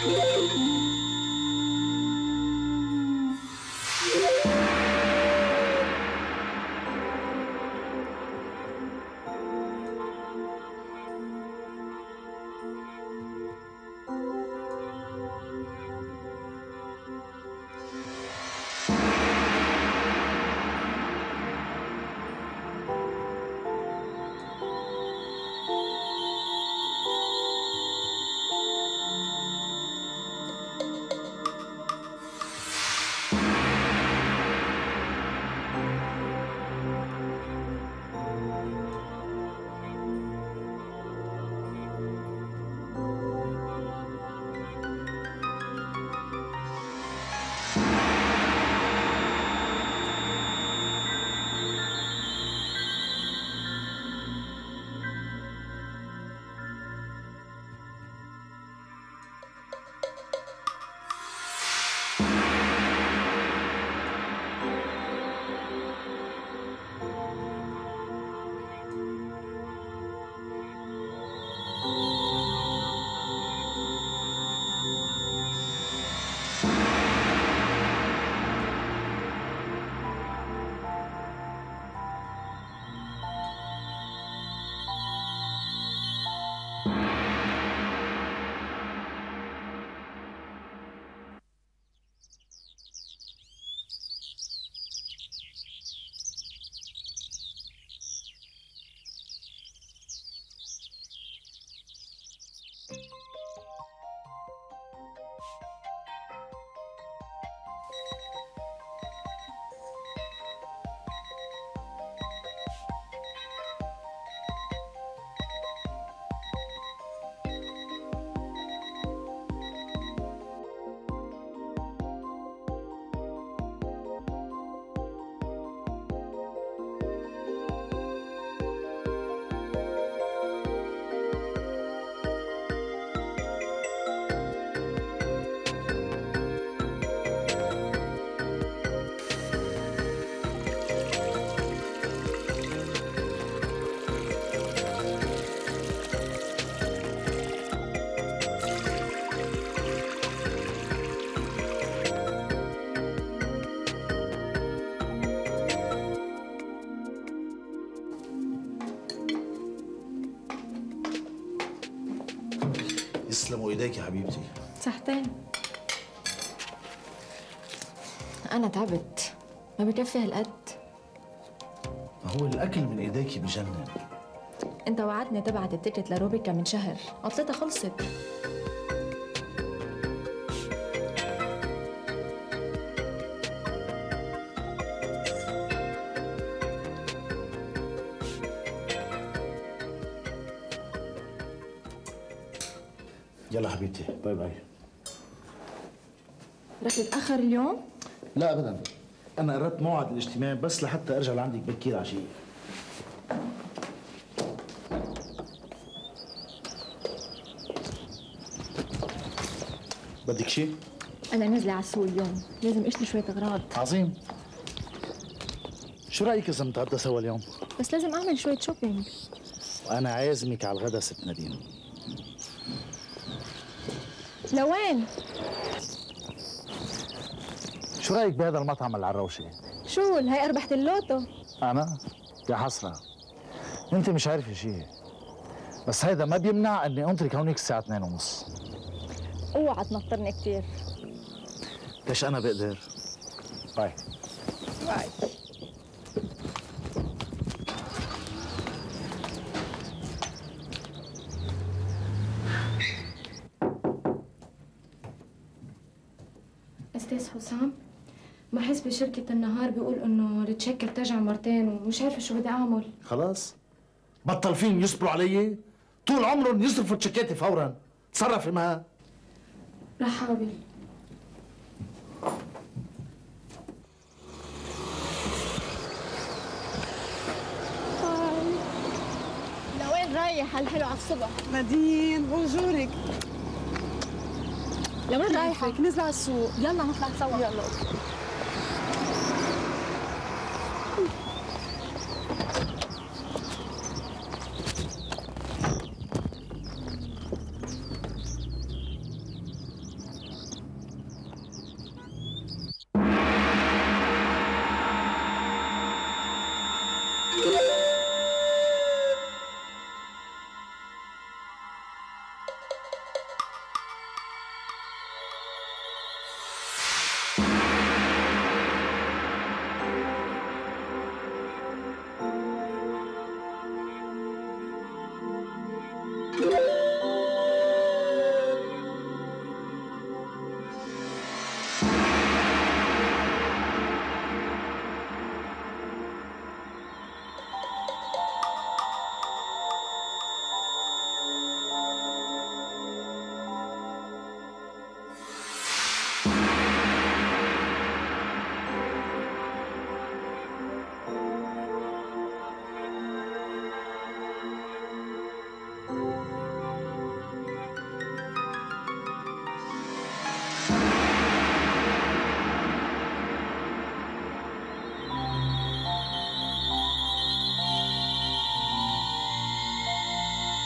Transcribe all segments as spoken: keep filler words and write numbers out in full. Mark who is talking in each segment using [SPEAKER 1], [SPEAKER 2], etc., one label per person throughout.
[SPEAKER 1] يسلموا ايديك يا حبيبتي.
[SPEAKER 2] صحتين. أنا تعبت، ما بكفي هالقد.
[SPEAKER 1] ما هو الأكل من ايديكي بجنن.
[SPEAKER 2] أنت وعدني تبعت التيكت لروبيكا من شهر، عطلتها خلصت.
[SPEAKER 1] يلا حبيبتي، باي باي.
[SPEAKER 2] رح تتأخر اليوم؟
[SPEAKER 1] لا أبدا، أنا قررت موعد الاجتماع بس لحتى أرجع لعندك بكير عشية. بدك شيء؟
[SPEAKER 2] أنا نازلة على السوق اليوم، لازم أشتري شوية أغراض.
[SPEAKER 1] عظيم. شو رأيك إذا نتغدى سوا اليوم؟
[SPEAKER 2] بس لازم أعمل شوية شوبينج.
[SPEAKER 1] وأنا عازمك على الغدا ست نادين.
[SPEAKER 2] لوين؟
[SPEAKER 1] شو رأيك بهذا المطعم العروشة؟
[SPEAKER 2] شو هي أربحت اللوتو؟
[SPEAKER 1] أنا؟ يا حسرة، أنت مش عارفة شيء، بس هيدا ما بيمنع إني أنطرك هونيك الساعة اثنين ونص.
[SPEAKER 2] اوعى تنطرني كثير.
[SPEAKER 1] ليش أنا بقدر؟ باي.
[SPEAKER 2] باي.
[SPEAKER 3] أستاذ حسام، محاسبي شركة النهار بيقول إنه التشيك ارتجع مرتين ومش عارفة شو بدي أعمل.
[SPEAKER 1] خلاص بطل فيهم يصبروا علي، طول عمرهم يصرفوا تشيكاتي فورا. تصرفي معها.
[SPEAKER 3] رح حاول.
[SPEAKER 2] لوين رايح هالحلو على الصبح؟
[SPEAKER 4] نادين بونجورك.
[SPEAKER 2] لوين رايحة؟
[SPEAKER 4] نزل على السوق.
[SPEAKER 2] يلا نطلع سوا.
[SPEAKER 4] يلا.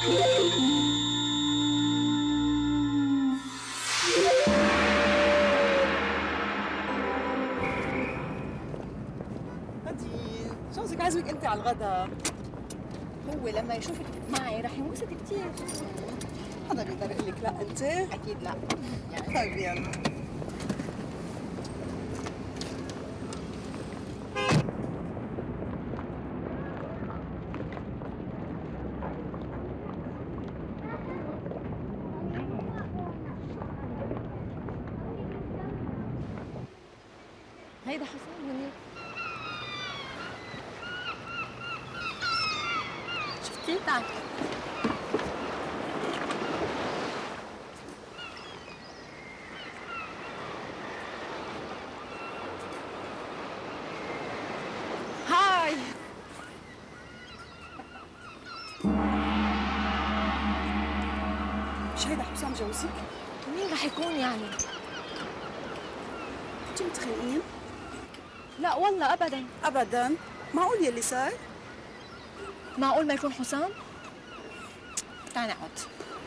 [SPEAKER 4] نادين جوزك عازمك انت على الغداء.
[SPEAKER 2] هو لما يشوفك معي رح ينبسط كثير.
[SPEAKER 4] هذا بيقدر يقول لك لا انت؟
[SPEAKER 2] اكيد لا. يعني
[SPEAKER 4] طيب يلا.
[SPEAKER 2] هيدا حسام هنيك. شفتي؟ تعال.
[SPEAKER 3] هاي
[SPEAKER 4] مش هيدا حسام جوزك؟
[SPEAKER 3] مين رح يكون يعني؟
[SPEAKER 4] انتوا متخانقين؟
[SPEAKER 3] لا والله ابدا.
[SPEAKER 4] ابدا. معقول يلي صار؟
[SPEAKER 3] معقول ما يكون حسام؟
[SPEAKER 2] تعال نقعد.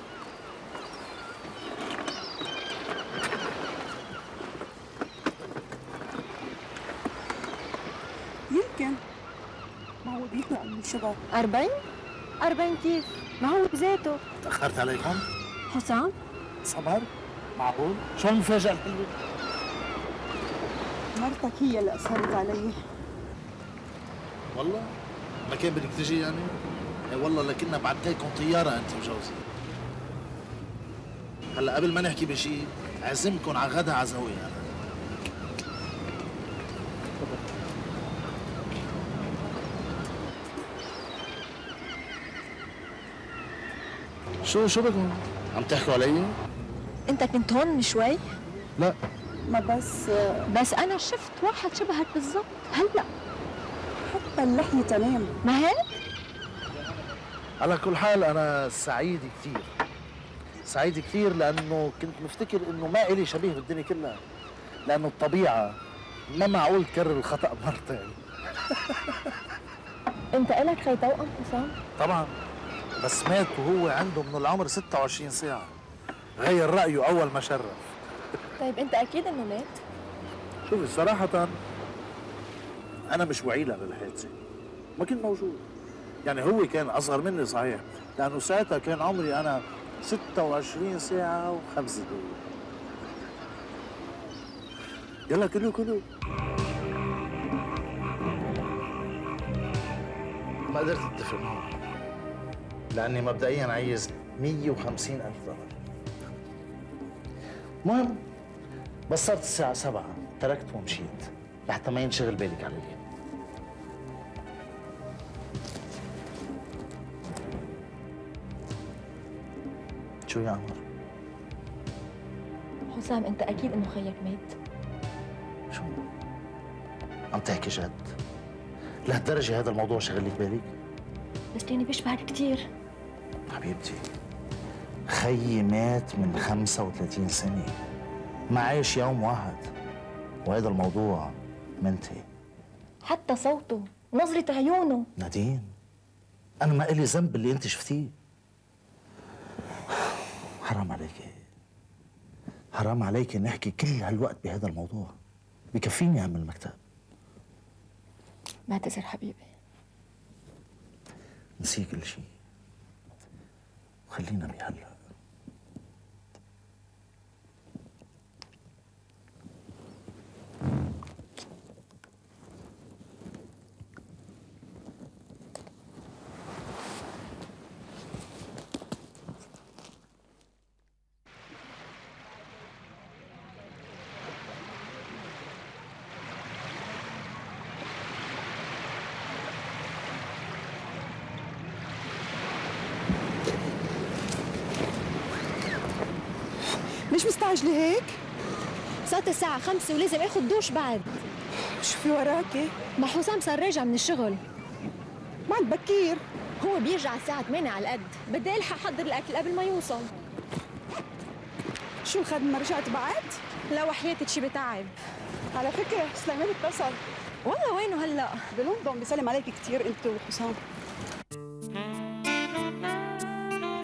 [SPEAKER 4] يمكن. ما هو بيطلع من الشباب.
[SPEAKER 3] أربعين؟ أربعين كيف؟ ما هو بذاته.
[SPEAKER 1] تأخرت عليكم؟
[SPEAKER 3] حسام؟
[SPEAKER 1] صبر؟ معقول؟ شو المفاجأة الحلوة؟
[SPEAKER 4] مرتك هي اللي اصرت علي.
[SPEAKER 1] والله؟ ما كان بدك تجي يعني؟ اي والله لكنها بعتلكم طيارة أنت وجوزي. هلا قبل ما نحكي بشيء عزمكم على غدا على زاوية أنا. شو شو بكم؟ عم تحكوا علي؟
[SPEAKER 3] أنت كنت هون من شوي؟
[SPEAKER 1] لا.
[SPEAKER 4] ما بس
[SPEAKER 3] بس أنا شفت واحد شبهك بالضبط هلا.
[SPEAKER 4] حتى اللحية تمام.
[SPEAKER 3] ما هيك؟
[SPEAKER 1] على كل حال أنا سعيد كثير. سعيد كثير لأنه كنت مفتكر إنه ما إلي شبيه بالدنيا كلها. لأنه الطبيعة ما معقول تكرر الخطأ مرتين.
[SPEAKER 3] أنت إلك خي توأم حسام؟
[SPEAKER 1] طبعا. بس مات وهو عنده من العمر ستة وعشرين ساعة. غير رأيه أول ما شرف.
[SPEAKER 3] طيب أنت أكيد إنه مات؟
[SPEAKER 1] شوفي صراحة أنا مش وعي له بالحادثة. ما كنت موجود. يعني هو كان أصغر مني صحيح، لأنه ساعتها كان عمري أنا ستة وعشرين ساعة وخمس دقايق. يلا كلوا كلوا. ما قدرت اتفق معه لأني مبدئيا عايز مية وخمسين ألف دولار. المهم بس صارت الساعة سبعة تركت ومشيت لحتى ما ينشغل بالك علي. شو يا عمر؟
[SPEAKER 3] حسام أنت أكيد إنه خيك مات.
[SPEAKER 1] شو؟ عم تحكي جد؟ لهالدرجة هذا الموضوع شغل لك بالك؟
[SPEAKER 3] بس يعني بيشبهك كثير.
[SPEAKER 1] حبيبتي خيي مات من خمسة وثلاثين سنة، ما عايش يوم واحد، وهذا الموضوع منتهي.
[SPEAKER 3] حتى صوته، نظرة عيونه.
[SPEAKER 1] نادين أنا ما إلي ذنب اللي أنت شفتيه. حرام عليكي، حرام عليكي نحكي كل هالوقت بهذا الموضوع. بكفيني هم المكتب.
[SPEAKER 3] بعتذر حبيبي.
[SPEAKER 1] نسي كل شيء وخلينا بهلا.
[SPEAKER 4] ليش مستعجلة هيك؟
[SPEAKER 3] صارت الساعة خمسة ولازم اخذ دوش بعد.
[SPEAKER 4] شو في وراكي؟
[SPEAKER 3] ما حسام صار راجع من الشغل.
[SPEAKER 4] ما عاد بكير.
[SPEAKER 3] هو بيرجع الساعة ثمانية على القد، بدي الحق احضر الاكل قبل ما يوصل.
[SPEAKER 4] شو الخدمة رجعت بعد؟
[SPEAKER 3] لا وحياتك شي بتعب.
[SPEAKER 4] على فكرة سليمان اتصل.
[SPEAKER 3] والله وينه هلا؟
[SPEAKER 4] بلندن بيسلم عليك كثير انت وحسام.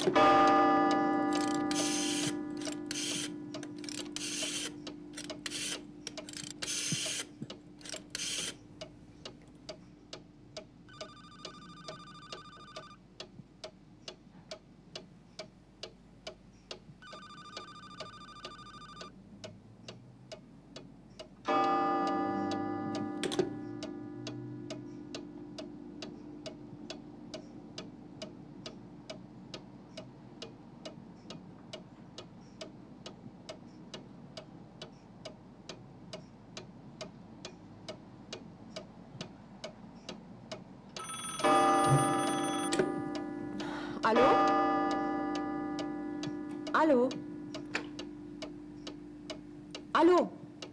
[SPEAKER 2] الو الو الو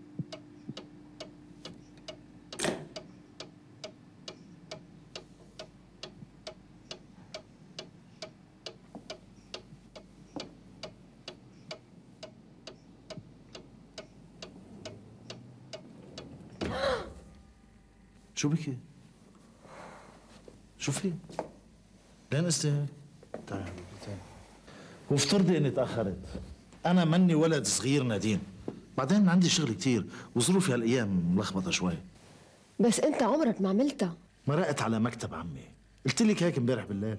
[SPEAKER 1] شو بكي؟ شو في؟ لين استهك؟ تعال تعال وافترضي اني تاخرت. انا مني ولد صغير ندين، بعدين عندي شغل كتير وظروفي هالايام ملخبطه شوي.
[SPEAKER 2] بس انت عمرك ما عملتها.
[SPEAKER 1] مرقت على مكتب عمي، قلت لك هيك امبارح بالليل.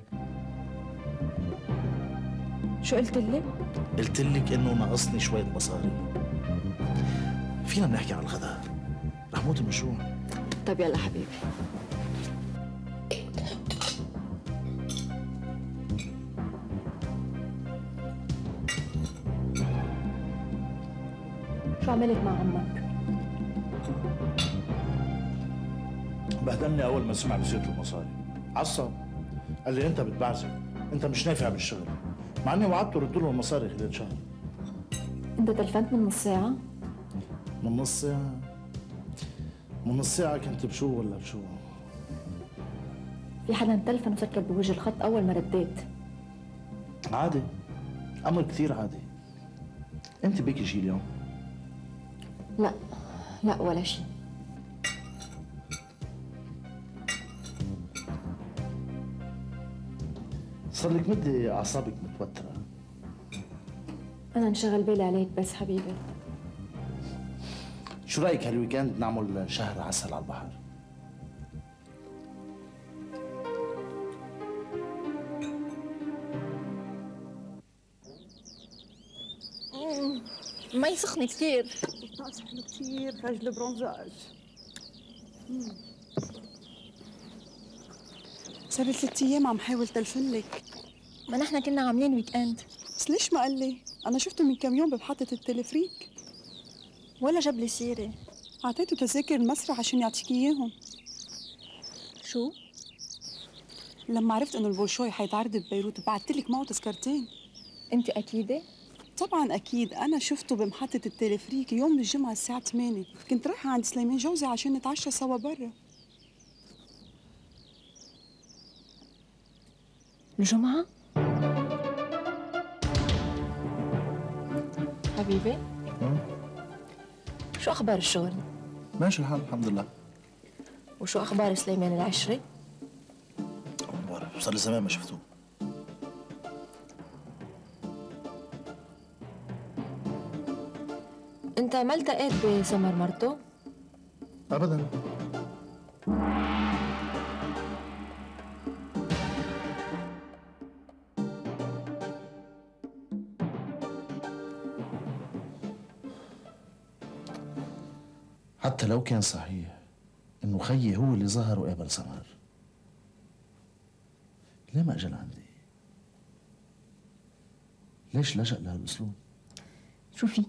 [SPEAKER 2] شو قلت لي؟
[SPEAKER 1] قلت لك انه ناقصني شويه مصاري. فينا نحكي على الغداء، رح موت من الجوع.
[SPEAKER 2] طيب يلا حبيبي. شو عملت مع عمك؟
[SPEAKER 1] بهدلني اول ما سمع بسيره المصاري، عصب، قال لي انت بتبعزق، انت مش نافع بالشغل، مع اني وعدته رد له المصاري خلال شهر.
[SPEAKER 2] انت تلفنت من نص ساعة؟
[SPEAKER 1] من نص ساعة؟ من نص ساعة كنت بشو ولا بشو؟
[SPEAKER 2] في حدا تلفن وسكر بوجه الخط أول ما رديت.
[SPEAKER 1] عادي، أمر كثير عادي. أنت بيكي شي اليوم؟
[SPEAKER 2] لا لا ولا شيء.
[SPEAKER 1] صار لك مدة أعصابك متوترة.
[SPEAKER 2] أنا انشغل بالي عليك بس حبيبي.
[SPEAKER 1] شو رأيك هالويكند نعمل شهر عسل على البحر؟
[SPEAKER 2] مي سخنة كثير.
[SPEAKER 4] الطقس حلو كثير، خرج البرونزاج. صار لي ثلاث ايام عم حاول تلفن لك.
[SPEAKER 2] ما نحن كنا عاملين ويك اند.
[SPEAKER 4] بس ليش ما قال لي؟ أنا شفته من كم يوم بمحطة التلفريك.
[SPEAKER 2] ولا جاب لي سيرة.
[SPEAKER 4] أعطيته تذاكر المسرح عشان يعطيك إياهم.
[SPEAKER 2] شو؟
[SPEAKER 4] لما عرفت إنه البولشوي حيتعرض ببيروت بعثت لك معه تذكرتين.
[SPEAKER 2] أنت أكيدة؟
[SPEAKER 4] طبعا أكيد، أنا شفته بمحطة التلفريك يوم الجمعة الساعة ثمانية، كنت رايحة عند سليمان جوزي عشان نتعشى سوا برا.
[SPEAKER 2] الجمعة؟ حبيبي؟ شو أخبار الشغل؟
[SPEAKER 1] ماشي الحال الحمد لله.
[SPEAKER 2] وشو أخبار سليمان العشري؟
[SPEAKER 1] ما بعرف، صار لي زمان ما شفتوه.
[SPEAKER 2] أنت ما التقيت بسمر مرته؟
[SPEAKER 1] أبداً. حتى لو كان صحيح إنه خيي هو اللي ظهر وقابل سمر، ليه ما أجى لعندي؟ ليش لجأ لهالأسلوب؟
[SPEAKER 2] شو في؟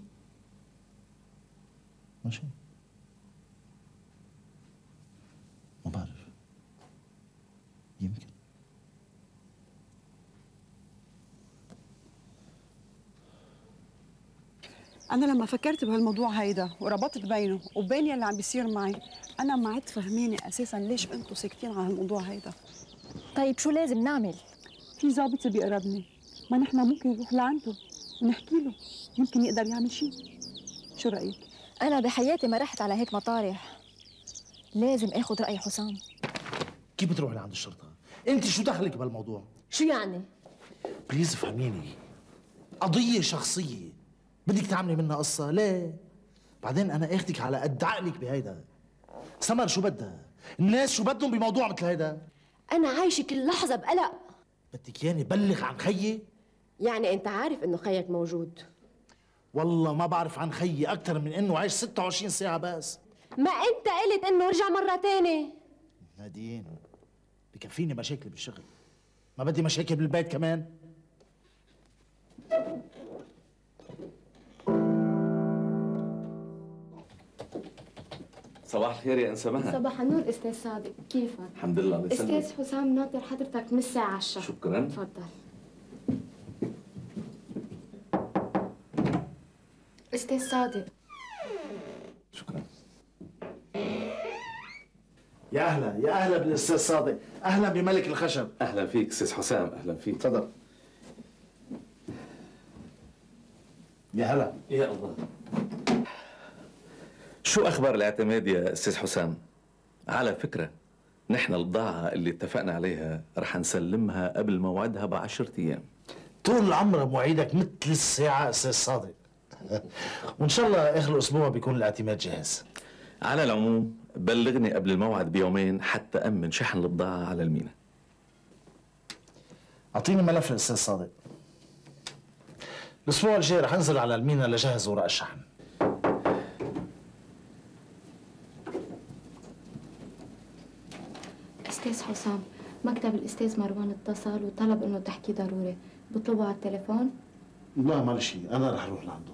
[SPEAKER 1] ماشي، ما بعرف، يمكن.
[SPEAKER 4] أنا لما فكرت بهالموضوع هيدا وربطت بينه وبين يلي عم بيصير معي، أنا ما عدت فهمانة أساساً ليش أنتوا ساكتين على هالموضوع هيدا.
[SPEAKER 2] طيب شو لازم نعمل؟
[SPEAKER 4] في ظابط بيقربني، ما نحن ممكن نروح لعنده ونحكي له، يمكن يقدر يعمل شيء. شو رأيك؟
[SPEAKER 2] أنا بحياتي ما رحت على هيك مطارح. لازم آخذ رأي حسام.
[SPEAKER 1] كيف بتروح لعند الشرطة؟ أنت شو دخلك بهالموضوع؟
[SPEAKER 2] شو يعني؟
[SPEAKER 1] بليز فهميني، قضية شخصية بدك تعملي منها قصة؟ ليه؟ بعدين أنا آخدك على قد عقلك بهيدا. سمر شو بدها؟ الناس شو بدهم بموضوع مثل هيدا؟
[SPEAKER 5] أنا عايشة كل لحظة بقلق.
[SPEAKER 1] بدك ياني بلغ عن خيي؟
[SPEAKER 5] يعني أنت عارف إنه خيك موجود؟
[SPEAKER 1] والله ما بعرف عن خيي أكثر من إنه عايش ستة وعشرين ساعة بس.
[SPEAKER 5] ما أنت قلت إنه رجع مرة تانية.
[SPEAKER 1] نادين، بكفيني مشاكل بالشغل، ما بدي مشاكل بالبيت كمان.
[SPEAKER 6] صباح الخير يا انسه مها.
[SPEAKER 3] صباح النور استاذ صادق، كيفك؟
[SPEAKER 6] الحمد لله. الله يسلمك.
[SPEAKER 3] استاذ حسام ناطر حضرتك من الساعة عشرة.
[SPEAKER 6] شكرا.
[SPEAKER 3] تفضل. استاذ صادق.
[SPEAKER 6] شكرا.
[SPEAKER 1] يا أهلا يا أهلا بالأستاذ صادق، أهلا بملك الخشب.
[SPEAKER 6] اهلا فيك استاذ حسام، اهلا فيك.
[SPEAKER 1] تفضل. يا هلا.
[SPEAKER 6] يا الله. شو اخبار الاعتماد يا استاذ حسام؟ على فكره نحن البضاعه اللي اتفقنا عليها رح نسلمها قبل موعدها بعشرة ايام.
[SPEAKER 1] طول العمر مواعيدك مثل الساعة أستاذ صادق. وإن شاء الله آخر الأسبوع بيكون الاعتماد جاهز.
[SPEAKER 6] على العموم بلغني قبل الموعد بيومين حتى امن شحن البضاعه على المينا.
[SPEAKER 1] أعطيني ملف الأستاذ صادق. الأسبوع الجاي رح أنزل على المينا لجهز ورق الشحن.
[SPEAKER 3] استاذ حسام، مكتب الاستاذ مروان اتصل وطلب انه تحكي ضروري، بطلبه على التليفون؟
[SPEAKER 1] لا ما شيء، أنا رح أروح لعنده.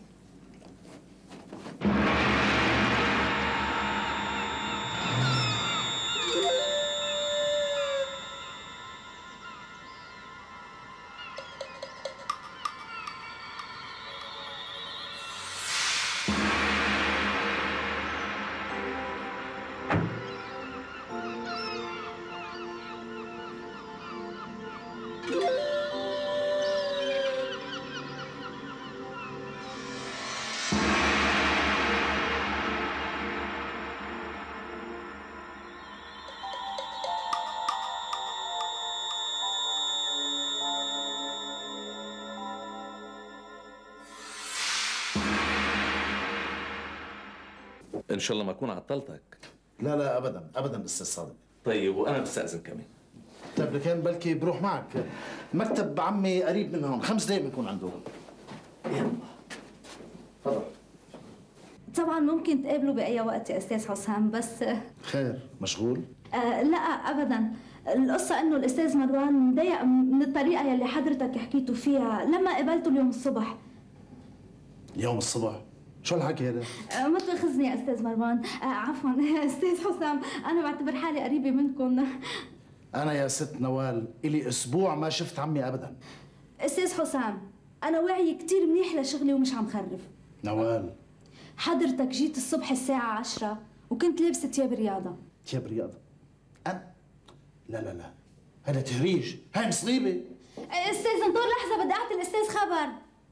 [SPEAKER 6] ان شاء الله ما اكون عطلتك.
[SPEAKER 1] لا لا أبدا أبدا أستاذ صادق.
[SPEAKER 6] طيب وانا بستاذن كمان.
[SPEAKER 1] طيب لكن بلكي بروح معك، مكتب عمي قريب من هون، خمس دقايق بنكون عنده. يلا تفضل.
[SPEAKER 7] طبعا ممكن تقابلوا بأي وقت يا أستاذ حسام، بس
[SPEAKER 1] خير مشغول؟
[SPEAKER 7] آه لا أبدا. القصة إنه الأستاذ مروان مضايق من الطريقة يلي حضرتك حكيتوا فيها لما قابلته اليوم الصبح.
[SPEAKER 1] اليوم الصبح؟ شو الحكي هذا؟
[SPEAKER 7] آه ما تأخذني يا أستاذ مروان، آه عفوا أستاذ حسام، أنا بعتبر حالي قريبة منكم.
[SPEAKER 1] أنا يا ست نوال إلي أسبوع ما شفت عمي أبدا.
[SPEAKER 7] أستاذ حسام، أنا واعية كتير منيح لشغلي ومش عم خرف.
[SPEAKER 1] نوال،
[SPEAKER 7] حضرتك جيت الصبح الساعة عشرة وكنت لابسة تياب رياضة.
[SPEAKER 1] تياب رياضة؟ أنا؟ لا لا لا، هذا تهريج، هاي مصيبة.
[SPEAKER 7] أستاذ انطر لحظة، بدي أعطي الأستاذ خبر.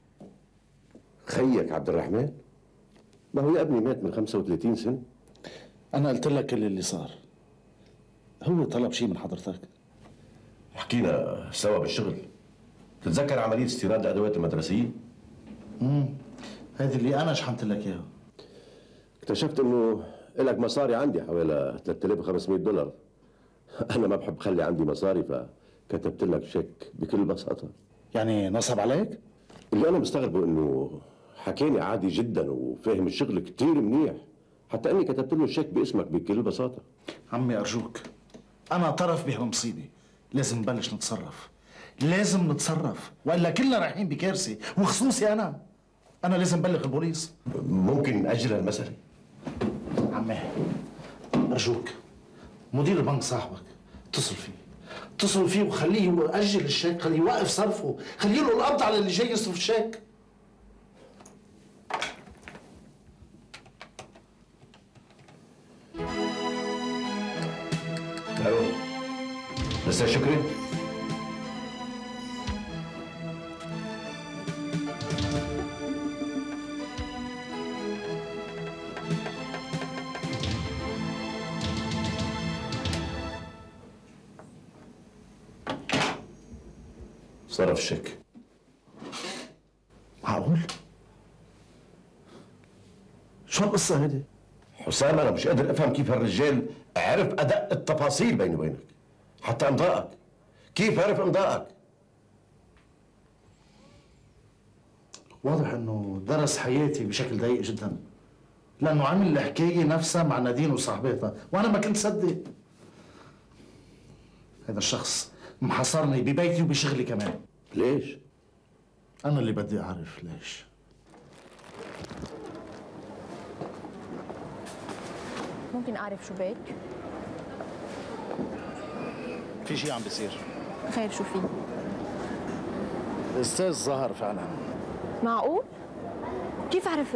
[SPEAKER 8] خيك عبد الرحمن؟ ما هو يا ابني مات من خمسة وثلاثين سنة.
[SPEAKER 1] أنا قلت لك كل اللي صار. هو طلب شيء من حضرتك؟
[SPEAKER 8] حكينا سوا بالشغل. تتذكر عملية استيراد الأدوات المدرسية؟
[SPEAKER 1] امم هذه اللي أنا شحنت لك إياها.
[SPEAKER 8] اكتشفت إنه إلك مصاري عندي حوالي ثلاثة آلاف وخمسمئة دولار. أنا ما بحب خلي عندي مصاري فكتبت لك شيك بكل بساطة.
[SPEAKER 1] يعني نصب عليك؟
[SPEAKER 8] اللي أنا مستغربه إنه حكيني عادي جدا وفاهم الشغل كتير منيح، حتى إني كتبت له الشيك باسمك بكل بساطة.
[SPEAKER 1] عمي أرجوك، أنا طرف بهالمصيبة، لازم نبلش نتصرف، لازم نتصرف، وإلا كلنا رايحين بكارثة، وخصوصي أنا، أنا لازم بلغ البوليس.
[SPEAKER 8] ممكن نأجل المسألة؟
[SPEAKER 1] عمي أرجوك، مدير البنك صاحبك، اتصل فيه، اتصل فيه وخليه يأجل الشيك، خليه يوقف صرفه، خليه له القبض على اللي جاي يصرف الشيك.
[SPEAKER 8] الو، مساء شكري. صرف الشيك.
[SPEAKER 1] معقول؟ شو القصة هيدي؟
[SPEAKER 8] حسام انا مش قادر افهم كيف هالرجال عرف ادق التفاصيل بيني وبينك، حتى امضائك. كيف عرف امضائك؟
[SPEAKER 1] واضح انه درس حياتي بشكل دقيق جدا، لانه عمل الحكايه نفسها مع نادين وصاحبتها وانا ما كنت صدق. هذا الشخص محاصرني ببيتي وبشغلي كمان.
[SPEAKER 8] ليش؟
[SPEAKER 1] انا اللي بدي اعرف ليش.
[SPEAKER 2] ممكن أعرف شو بك؟
[SPEAKER 1] في شيء عم بيصير.
[SPEAKER 2] خير شو في؟
[SPEAKER 1] الاستاذ ظهر فعلا.
[SPEAKER 2] معقول؟ كيف عرفت؟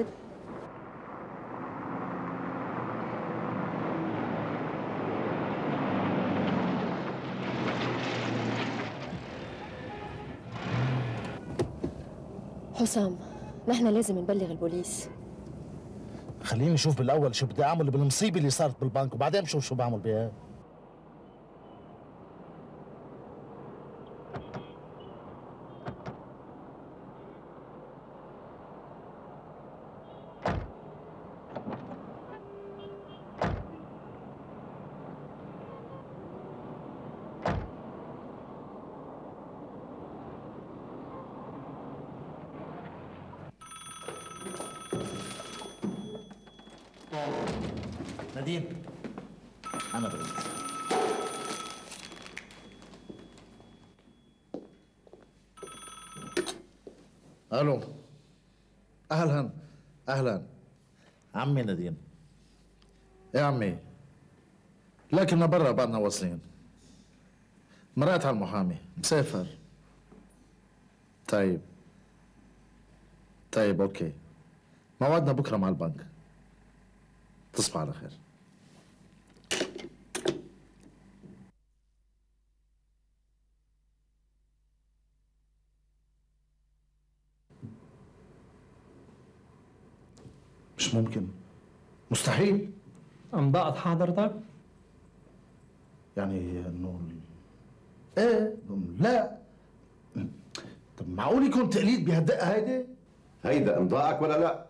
[SPEAKER 5] حسام، نحن لازم نبلغ البوليس.
[SPEAKER 1] خليني اشوف بالاول شو بدي اعمل بالمصيبه اللي صارت بالبنك وبعدين بشوف شو بعمل بيها. نادين، أنا برد. ألو، أهلا أهلا. عمي نادين. إيه عمي؟ لكن برا بعدنا واصلين. مرقت على المحامي، مسافر. طيب طيب أوكي، موعدنا بكرة مع البنك. تصبح على خير. مش ممكن، مستحيل.
[SPEAKER 9] امضاء حضرتك؟
[SPEAKER 1] يعني انه ايه لا. طب معقول يكون تقليد بهالدقه هيدي؟
[SPEAKER 8] هيدا امضائك ولا لا؟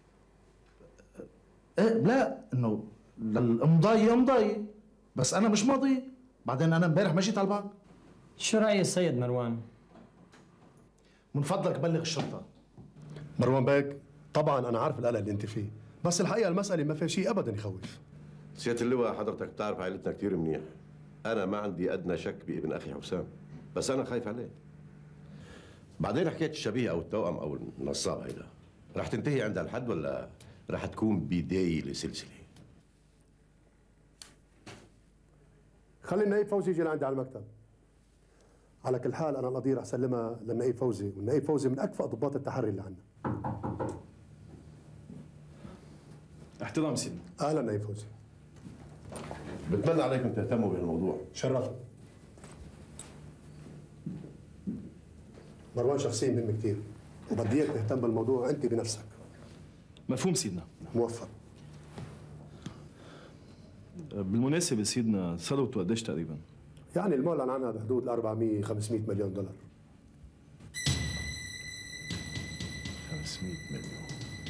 [SPEAKER 1] ايه لا، انه الامضاء يمضي بس انا مش ماضي. بعدين انا امبارح مشيت على البنك.
[SPEAKER 9] شو رأي السيد مروان؟
[SPEAKER 1] من فضلك بلغ الشرطه.
[SPEAKER 10] مروان بيك، طبعا انا عارف القلق اللي انت فيه، بس الحقيقه المساله ما فيها شيء ابدا يخوف.
[SPEAKER 8] سيادة اللواء، حضرتك بتعرف عائلتنا كثير منيح. انا ما عندي ادنى شك بابن اخي حسام، بس انا خايف عليه. بعدين حكايه الشبيه او التوأم او النصاب هيدا رح تنتهي عند الحد ولا رح تكون بدايه لسلسله؟
[SPEAKER 10] خلي النائب فوزي يجي لعندي على المكتب. على كل حال انا القضيه رح سلمها للنائب فوزي، والنائب فوزي من اكفأ ضباط التحري اللي عندنا.
[SPEAKER 11] احترام سيدنا.
[SPEAKER 10] اهلا نائب فوزي.
[SPEAKER 8] بتمنى عليكم تهتموا بهالموضوع.
[SPEAKER 10] شرفت. مروان شخصية مهمة كثير، وبدي اياك تهتم بالموضوع انت بنفسك.
[SPEAKER 11] مفهوم سيدنا.
[SPEAKER 10] موفق.
[SPEAKER 11] بالمناسبة سيدنا ثروته قديش تقريبا؟
[SPEAKER 10] يعني المعلن عنها بحدود ال أربعمية خمسمية مليون دولار.
[SPEAKER 8] خمسمية مليون.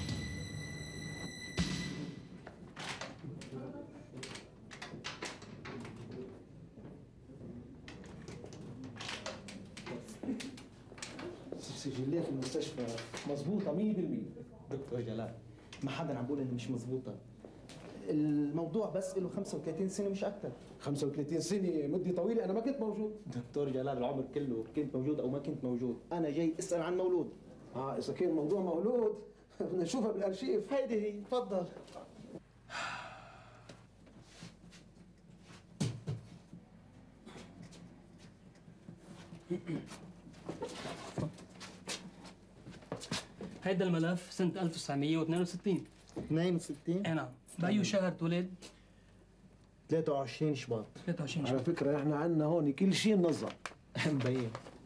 [SPEAKER 12] سجلات المستشفى مظبوطة مية بالمية. دكتور جلال، ما حدا عم بقول انه مش مظبوطة. الموضوع بس له خمسة وثلاثين سنة مش أكثر.
[SPEAKER 10] خمسة وثلاثين سنة مدة طويلة، أنا ما كنت موجود.
[SPEAKER 12] دكتور جلال، العمر كله كنت موجود أو ما كنت موجود، أنا جاي أسأل عن مولود.
[SPEAKER 10] اه إذا كان موضوع مولود بدنا نشوفها بالأرشيف.
[SPEAKER 12] هيدي هي، تفضل.
[SPEAKER 9] هيدا الملف سنة ألف وتسعمية واثنين وستين.
[SPEAKER 12] اثنين وستين؟
[SPEAKER 9] اي نعم. بأي شهر تولد؟
[SPEAKER 12] ثلاثة وعشرين شباط.
[SPEAKER 9] ثلاثة وعشرين
[SPEAKER 10] على
[SPEAKER 9] شباط.
[SPEAKER 10] فكرة احنا عندنا هون كل شيء منظم.
[SPEAKER 12] مبين.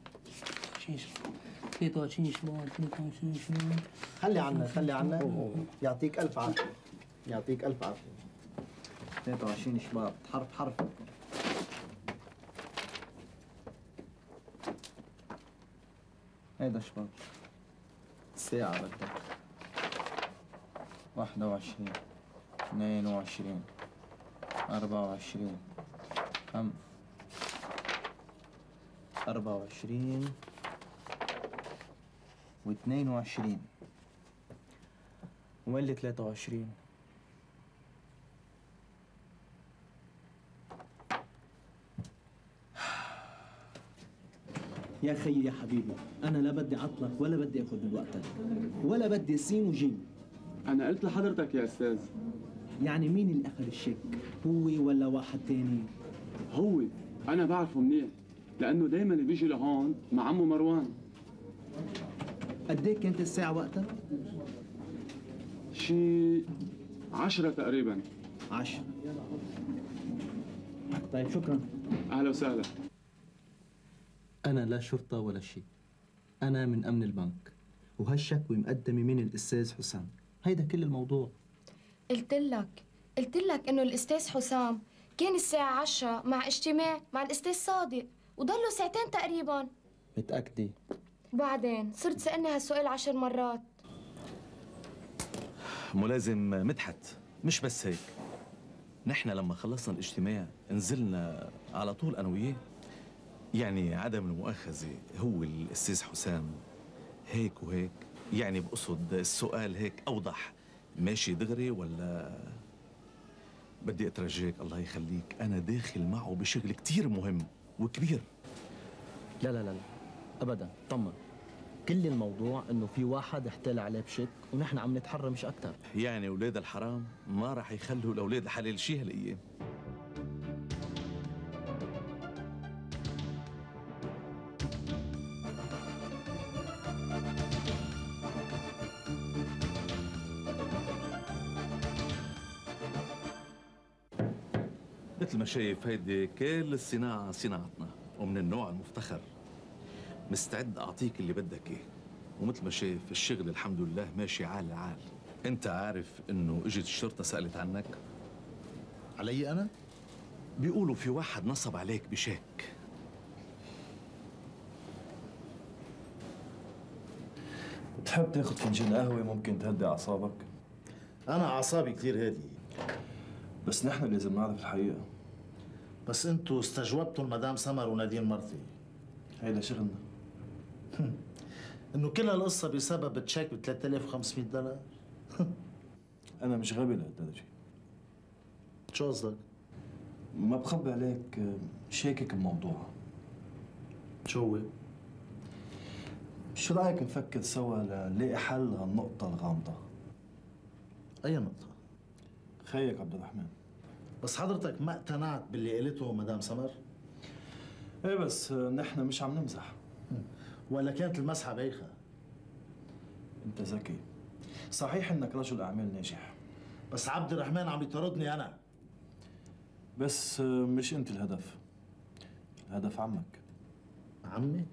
[SPEAKER 9] ثلاثة وعشرين شباط، ثلاثة وعشرين شباط.
[SPEAKER 12] خلي عنا خلي عنا. يعطيك ألف عافية. يعطيك ألف عافية. ثلاثة وعشرين شباط، حرف حرف. هيدا شباب الساعة بدك واحدة وعشرين اثنين وعشرين أربعة وعشرين خم أربعة وعشرين واثنين وعشرين وين اللي ثلاثة وعشرين؟
[SPEAKER 13] يا خيي يا حبيبي، أنا لا بدي عطلك ولا بدي آخذ من وقتك ولا بدي سين وجيم.
[SPEAKER 14] أنا قلت لحضرتك يا أستاذ.
[SPEAKER 13] يعني مين اللي أخذ الشيك؟ هو ولا واحد تاني؟
[SPEAKER 14] هو، أنا بعرفه منيح لأنه دايما بيجي لهون مع عمو مروان.
[SPEAKER 13] قد إيه كانت الساعة وقتها؟
[SPEAKER 14] شي عشرة تقريبا.
[SPEAKER 13] عشرة. طيب شكرا.
[SPEAKER 14] أهلا وسهلا.
[SPEAKER 13] أنا لا شرطة ولا شيء. أنا من أمن البنك، وهالشكوى مقدمة من الأستاذ حسام. هيدا كل الموضوع.
[SPEAKER 3] قلت لك قلت لك إنه الأستاذ حسام كان الساعة عشرة مع اجتماع مع الأستاذ صادق وضلوا ساعتين تقريبا.
[SPEAKER 13] متأكدة؟
[SPEAKER 3] وبعدين صرت سألني هالسؤال عشر مرات.
[SPEAKER 6] ملازم مدحت، مش بس هيك، نحن لما خلصنا الاجتماع نزلنا على طول أنا وياه. يعني عدم المؤاخذة، هو الأستاذ حسام هيك وهيك، يعني بقصد السؤال هيك أوضح، ماشي دغري ولا بدي أترجاك الله يخليك، أنا داخل معه بشغل كتير مهم وكبير.
[SPEAKER 13] لا لا لا لا أبدا، طمن. كل الموضوع إنه في واحد احتال عليه بشيك ونحن عم نتحرى مش أكتر.
[SPEAKER 6] يعني أولاد الحرام ما راح يخلوا الأولاد الحلال شي هالأيام. مثل ما شايف هيدي كل الصناعة صناعتنا ومن النوع المفتخر. مستعد أعطيك اللي بدك إيه، ومثل ما شايف الشغل الحمد لله ماشي عال عال. أنت عارف إنه إجت الشرطة سألت عنك؟
[SPEAKER 1] علي أنا؟
[SPEAKER 6] بيقولوا في واحد نصب عليك بشيك.
[SPEAKER 11] بتحب تاخد فنجان قهوة ممكن تهدي أعصابك؟
[SPEAKER 1] أنا أعصابي كثير هادية.
[SPEAKER 11] بس نحن لازم نعرف الحقيقة.
[SPEAKER 1] بس انتوا استجوبتوا المدام سمر ونادين مرتي.
[SPEAKER 11] هيدا شغلنا.
[SPEAKER 1] انه كل هالقصة بسبب تشيك ب ثلاثة آلاف وخمسمية دولار.
[SPEAKER 11] أنا مش غبي لهالدرجة.
[SPEAKER 1] شو قصدك؟
[SPEAKER 11] ما بخبي عليك، شاكك بموضوع.
[SPEAKER 1] شو هو؟
[SPEAKER 11] شو رأيك نفكر سوا لنلاقي حل لهالنقطة الغامضة؟
[SPEAKER 1] أي نقطة؟
[SPEAKER 11] خيك عبد الرحمن.
[SPEAKER 1] بس حضرتك ما اقتنعت باللي قالته مدام سمر؟
[SPEAKER 11] ايه بس نحن مش عم نمزح.
[SPEAKER 1] ولا كانت المسحة بايخة؟
[SPEAKER 11] انت ذكي. صحيح انك رجل اعمال ناجح.
[SPEAKER 1] بس عبد الرحمن عم يطاردني انا.
[SPEAKER 11] بس مش انت الهدف. الهدف عمك.
[SPEAKER 1] عمي؟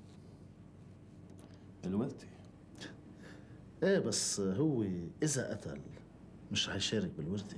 [SPEAKER 11] الورثي.
[SPEAKER 1] ايه بس هو اذا قتل مش رح يشارك بالورثة.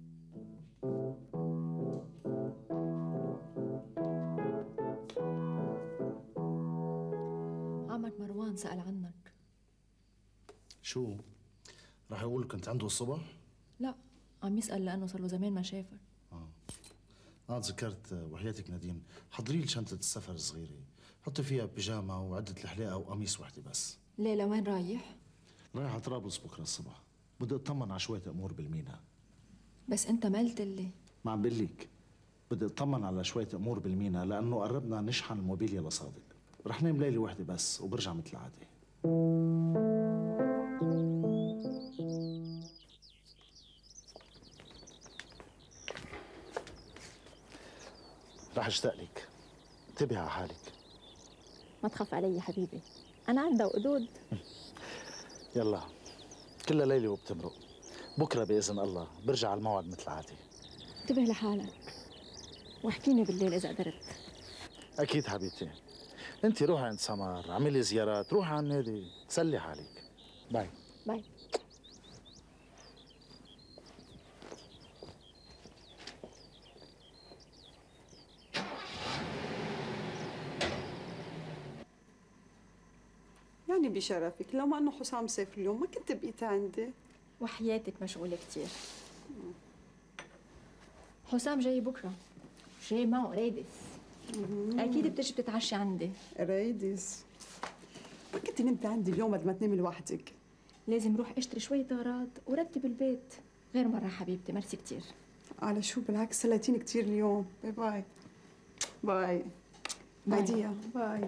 [SPEAKER 2] عمك مروان سأل عنك.
[SPEAKER 1] شو؟ رح يقول كنت عنده الصبح؟
[SPEAKER 2] لا، عم يسأل لأنه صار له زمان ما شافك.
[SPEAKER 1] اه اه تذكرت، وحياتك نادين حضري لي شنطة السفر الصغيرة، حطي فيها بيجامة وعدة الحلاقة وقميص وحدة بس.
[SPEAKER 2] ليه لوين رايح؟
[SPEAKER 1] رايح على طرابلس بكرة الصبح، بدي اطمن على شوية امور بالمينا.
[SPEAKER 2] بس انت ما قلت لي.
[SPEAKER 1] ما عم بقول لك، بدي اطمن على شوية امور بالمينا لأنه قربنا نشحن الموبيليا لصادق. رح نام ليلة واحدة بس وبرجع مثل العادة. رح اشتاق لك، انتبهي على حالك.
[SPEAKER 5] ما تخاف علي يا حبيبي، أنا عندها وقدود.
[SPEAKER 1] يلا كلها ليلة وبتمرق، بكرة بإذن الله برجع على الموعد مثل العادة.
[SPEAKER 5] انتبه لحالك واحكيني بالليل إذا قدرت.
[SPEAKER 1] أكيد حبيبتي. أنت روحي عند سمر، اعملي زيارات، روحي على النادي، سلي حالك. باي
[SPEAKER 5] باي.
[SPEAKER 4] يعني بشرفك لو ما انه حسام سافر اليوم ما كنت بقيت عندي.
[SPEAKER 2] وحياتك مشغولة كتير. حسام جاي بكرة، جاي معه ريدس. أكيد بتجي بتتعشى عندي.
[SPEAKER 4] ريدس؟ ما كنت نمت عندي اليوم قد ما تنامي لوحدك.
[SPEAKER 2] لازم روح اشتري شوية أغراض ورتب البيت. غير مرة حبيبتي، ميرسي كتير.
[SPEAKER 4] على شو، بالعكس سليتيني كتير اليوم. باي باي. باي. نادية باي.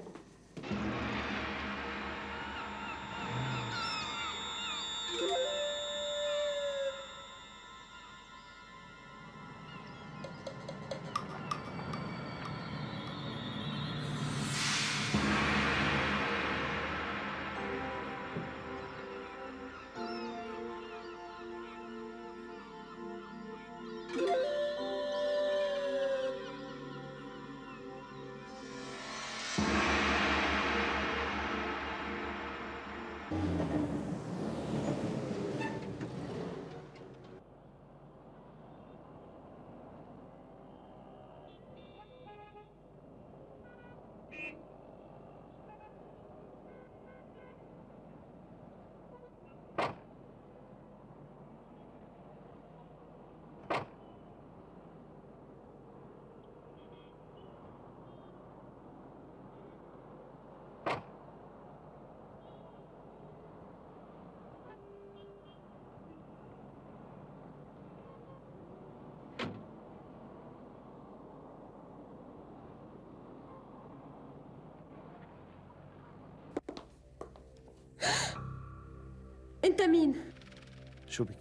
[SPEAKER 5] انت مين؟
[SPEAKER 1] شو بك؟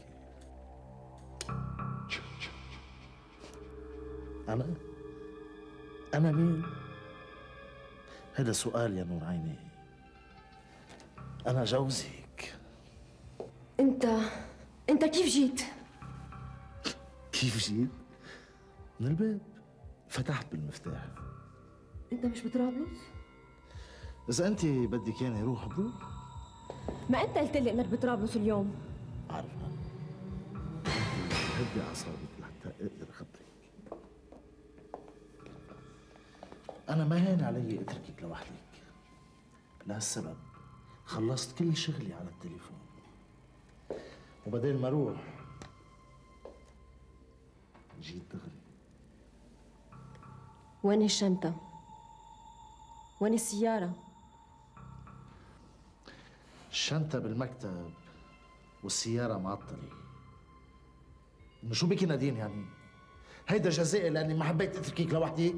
[SPEAKER 1] أنا؟ أنا مين؟ هذا سؤال يا نور عيني. أنا جوزك.
[SPEAKER 5] انت انت كيف جيت؟
[SPEAKER 1] كيف جيت؟ من الباب، فتحت بالمفتاح.
[SPEAKER 5] انت مش بطرابلس؟
[SPEAKER 1] إذا أنت بدك ياني روح بروح.
[SPEAKER 5] ما انت قلت لي انك بطرابلس اليوم.
[SPEAKER 1] عارفة. هدي أعصابك لحتى أقدر أخبرك. أنا ما هين علي أتركك لوحدك. لهالسبب خلصت كل شغلي على التليفون. وبدل ما أروح جيت دغري.
[SPEAKER 5] وين الشنطة؟ وين السيارة؟
[SPEAKER 1] الشنطة بالمكتب والسيارة معطلة. إنه شو بكي نادين يعني؟ هيدا جزائي لأني ما حبيت أتركيك لوحدك؟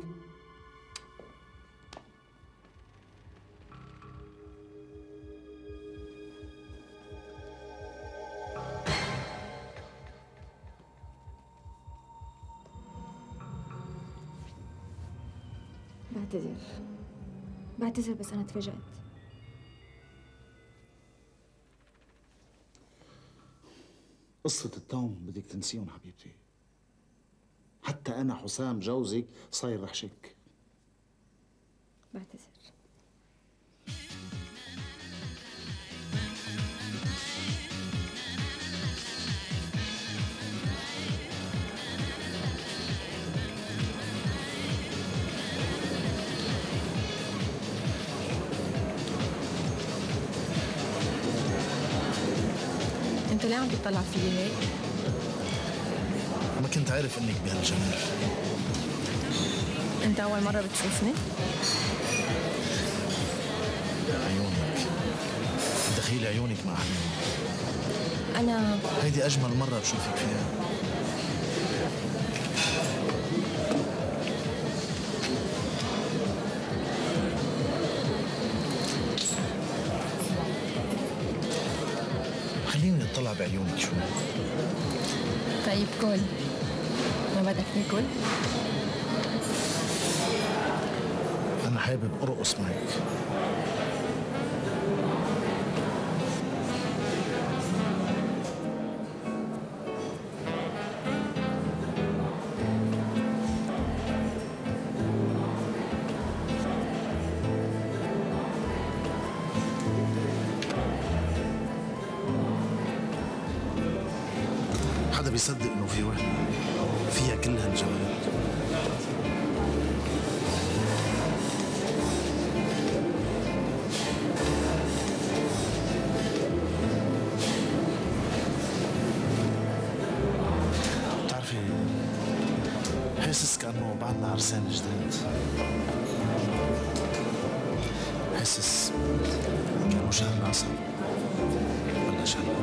[SPEAKER 2] بعتذر بعتذر بس أنا تفاجأت.
[SPEAKER 1] قصة التوم بدك تنسيهم حبيبتي. حتى أنا حسام جوزك صاير رح شك.
[SPEAKER 2] بعتذر. انت ليه عم تطلع فيي هيك؟
[SPEAKER 1] ما كنت عارف انك بهالجمال.
[SPEAKER 2] انت اول مرة بتشوفني؟
[SPEAKER 1] عيونك، دخيل عيونك مع حنين.
[SPEAKER 2] انا
[SPEAKER 1] هيدي اجمل مرة بشوفك فيها. خليني اطلع بعيونك شوي.
[SPEAKER 2] طيب كل ما بدك تاكل؟
[SPEAKER 1] أنا حابب أرقص معك. حدا بيصدق إنه في وحدة فيها كل هالجمال؟
[SPEAKER 11] كأنه بعدنا عرسان جداد. حاسس كأنه شهر عسل ولا شهر.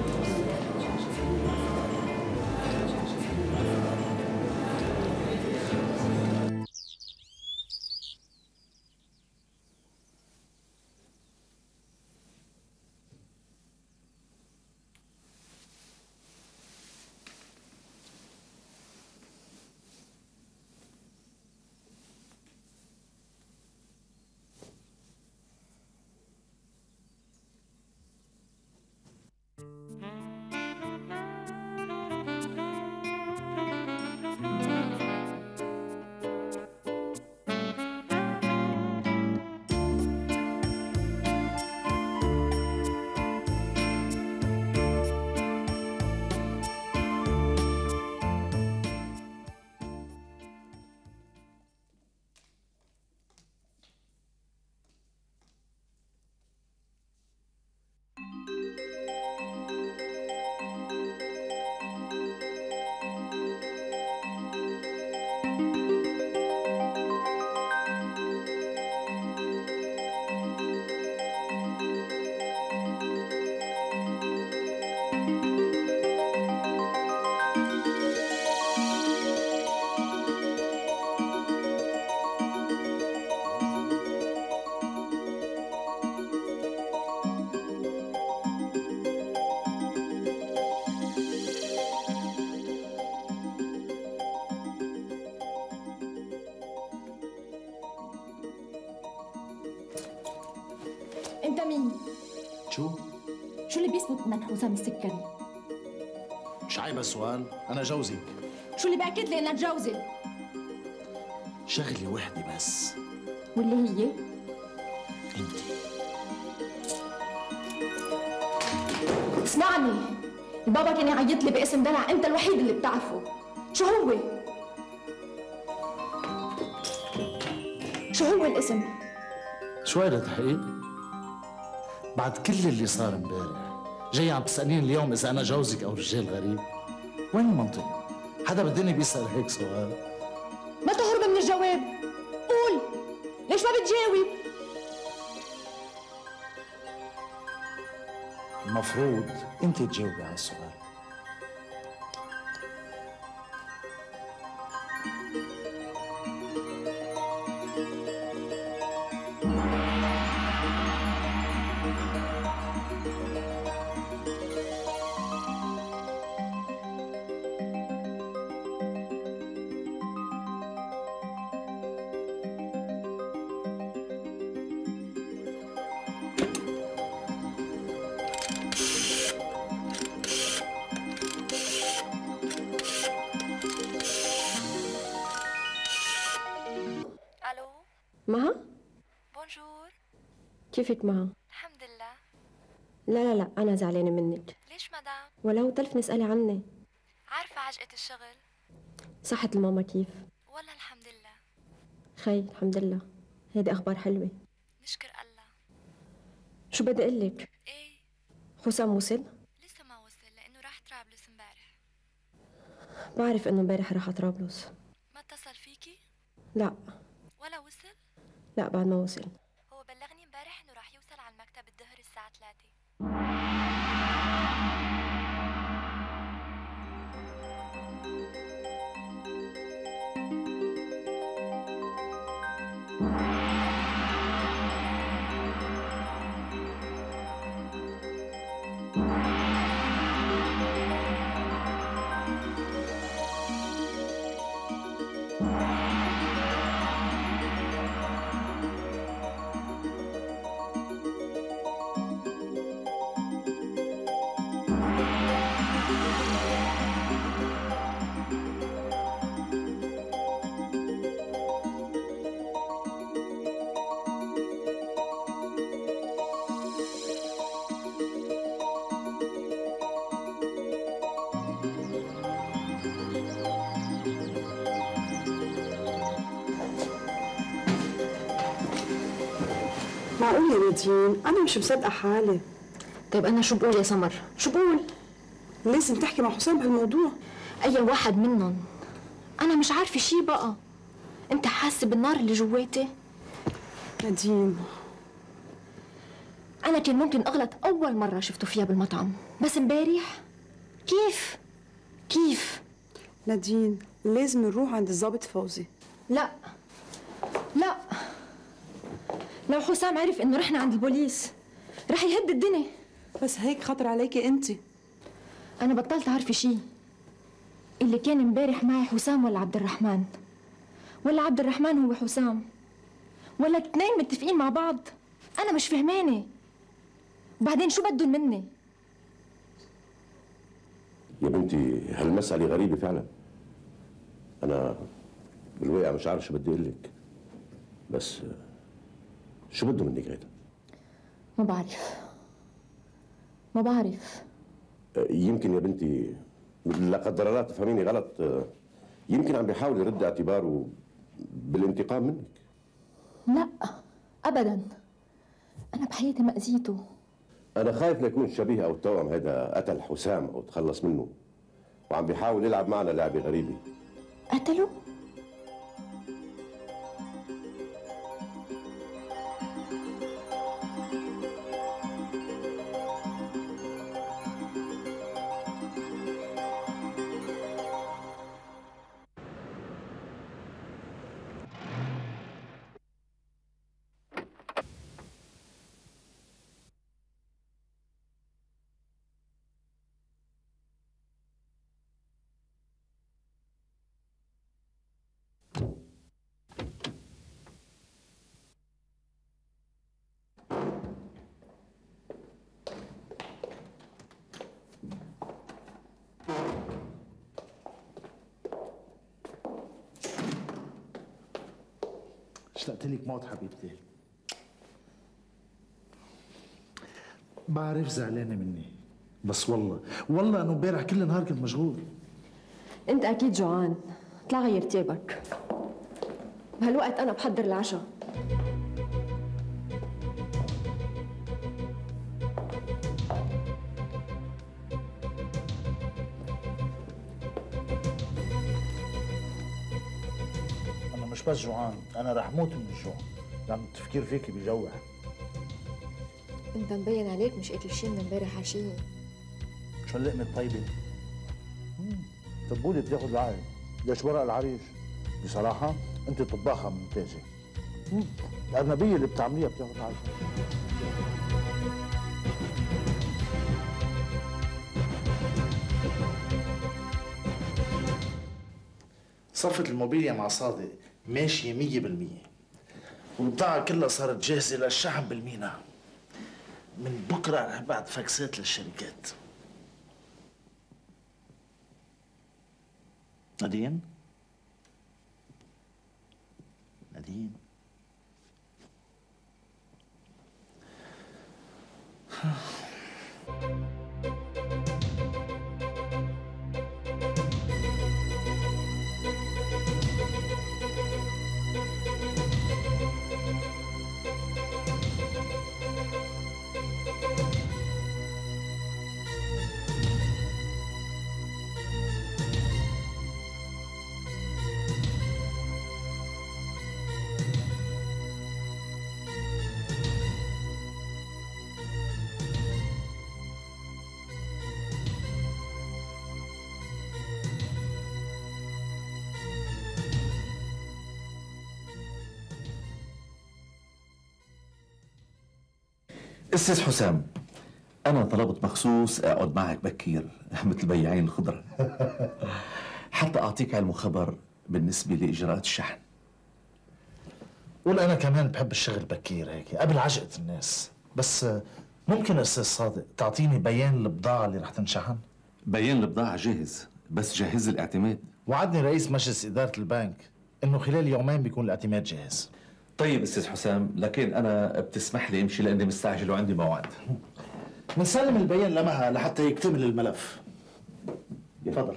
[SPEAKER 2] انت مين؟
[SPEAKER 11] شو؟
[SPEAKER 2] شو اللي بيثبت انك حسام السكري؟
[SPEAKER 11] مش عيب السؤال؟ أنا جوزك.
[SPEAKER 2] شو اللي بأكد لي انك جوزي؟
[SPEAKER 11] شغلة وحدة بس.
[SPEAKER 2] واللي هي؟
[SPEAKER 11] انت.
[SPEAKER 2] اسمعني، البابا كان يعيط لي باسم دلع، انت الوحيد اللي بتعرفه. شو هو؟ شو هو الاسم؟
[SPEAKER 15] شوي لتحقيق؟ بعد كل اللي صار امبارح جاي عم تسأليني اليوم إذا أنا جوزك أو رجال غريب؟ وين المنطق؟ حدا بالدنيا بيسأل هيك سؤال؟
[SPEAKER 2] ما تهرب من الجواب، قول ليش ما بتجاوب؟
[SPEAKER 15] المفروض أنت تجاوبي على السؤال.
[SPEAKER 5] مها؟
[SPEAKER 3] بونجور.
[SPEAKER 5] كيفك مها؟
[SPEAKER 3] الحمد لله.
[SPEAKER 5] لا لا لا أنا زعلانة منك.
[SPEAKER 3] ليش مدام؟
[SPEAKER 5] ولو تلفني اسألي عني.
[SPEAKER 3] عارفة عجقة الشغل؟
[SPEAKER 5] صحة الماما كيف؟
[SPEAKER 3] والله الحمد لله.
[SPEAKER 5] خي الحمد لله، هيدي أخبار حلوة.
[SPEAKER 3] نشكر الله.
[SPEAKER 5] شو بدي أقول لك؟
[SPEAKER 3] إيه؟
[SPEAKER 5] حسام وصل؟
[SPEAKER 3] لسه ما وصل لأنه راح طرابلس امبارح.
[SPEAKER 5] بعرف إنه امبارح راح طرابلس.
[SPEAKER 3] ما اتصل فيكي؟
[SPEAKER 5] لا.
[SPEAKER 3] ولا وصل؟
[SPEAKER 5] لا بعد ما وصل.
[SPEAKER 3] هو بلغني امبارح إنه راح يوصل على المكتب الظهر الساعة ثلاثة.
[SPEAKER 4] معقول يا نادين؟ أنا مش مصدقة حالي.
[SPEAKER 2] طيب أنا شو بقول يا سمر؟ شو بقول؟
[SPEAKER 4] لازم تحكي مع حسام بهالموضوع.
[SPEAKER 2] أي واحد منهم؟ أنا مش عارفة شي بقى. انت حاسه بالنار اللي جواتي؟
[SPEAKER 4] نادين،
[SPEAKER 2] انا كان ممكن اغلط اول مره شفته فيها بالمطعم، بس امبارح كيف كيف
[SPEAKER 4] نادين لازم نروح عند الضابط فوزي.
[SPEAKER 2] لا لا، لو حسام عرف انه رحنا عند البوليس رح يهد الدنيا.
[SPEAKER 4] بس هيك خطر عليكي انت.
[SPEAKER 2] انا بطلت عارفه شيء. اللي كان امبارح معي حسام ولا عبد الرحمن؟ ولا عبد الرحمن هو حسام؟ ولا الاثنين متفقين مع بعض؟ انا مش فهمانه. وبعدين شو بدهم مني؟
[SPEAKER 8] يا بنتي هالمسألة غريبة فعلا. أنا بالواقع مش عارف شو بدي أقول لك، بس شو بده منك هيدا؟
[SPEAKER 2] ما بعرف ما بعرف
[SPEAKER 8] يمكن يا بنتي لا قدر الله تفهميني غلط، يمكن عم بيحاول يرد اعتباره بالانتقام منك.
[SPEAKER 2] لا ابدا، انا بحياتي ما اذيته.
[SPEAKER 8] انا خايف لا يكون الشبيه او التوأم هذا قتل حسام او تخلص منه، وعم بيحاول يلعب معنا لعبه غريبه.
[SPEAKER 2] قتله؟
[SPEAKER 12] اشتقت لك موت حبيبتي. بعرف زعلانة مني، بس والله والله انه امبارح كل النهار كنت مشغول.
[SPEAKER 5] انت اكيد جوعان، اطلع غير تيابك. بهالوقت انا بحضر العشاء.
[SPEAKER 1] أنا مش بس جوعان، أنا رح موت من الجوع، لأن التفكير فيكي بيجوع.
[SPEAKER 5] انت مبين عليك مش اكل شيء من امبارح عشية.
[SPEAKER 1] شو اللقمة الطيبة؟ تبولي بتاخد العقل، ليش ورق العريش؟ بصراحة أنت طباخة ممتازة. الأجنبية اللي بتعمليها بتاخد العقل.
[SPEAKER 12] صفة الموبيليا مع صادق ماشية مية بالمية، والبضاعة كلها صارت جاهزة للشحن بالمينا. من بكرة رح بعت فاكسات للشركات. نادين؟ نادين؟
[SPEAKER 6] استاذ حسام، انا طلبت مخصوص اقعد معك بكير مثل بياعين الخضره حتى اعطيك علم وخبر بالنسبه لاجراءات الشحن.
[SPEAKER 12] قول انا كمان بحب الشغل بكير هيك قبل عجقة الناس. بس ممكن استاذ صادق تعطيني بيان البضاعة اللي رح تنشحن؟
[SPEAKER 6] بيان البضاعه جاهز، بس جهز الاعتماد.
[SPEAKER 12] وعدني رئيس مجلس اداره البنك انه خلال يومين بيكون الاعتماد جاهز.
[SPEAKER 6] طيب استاذ حسام، لكن انا بتسمح لي امشي لاني مستعجل وعندي موعد.
[SPEAKER 12] بنسلم البيان لمها لحتى يكتمل الملف. تفضل.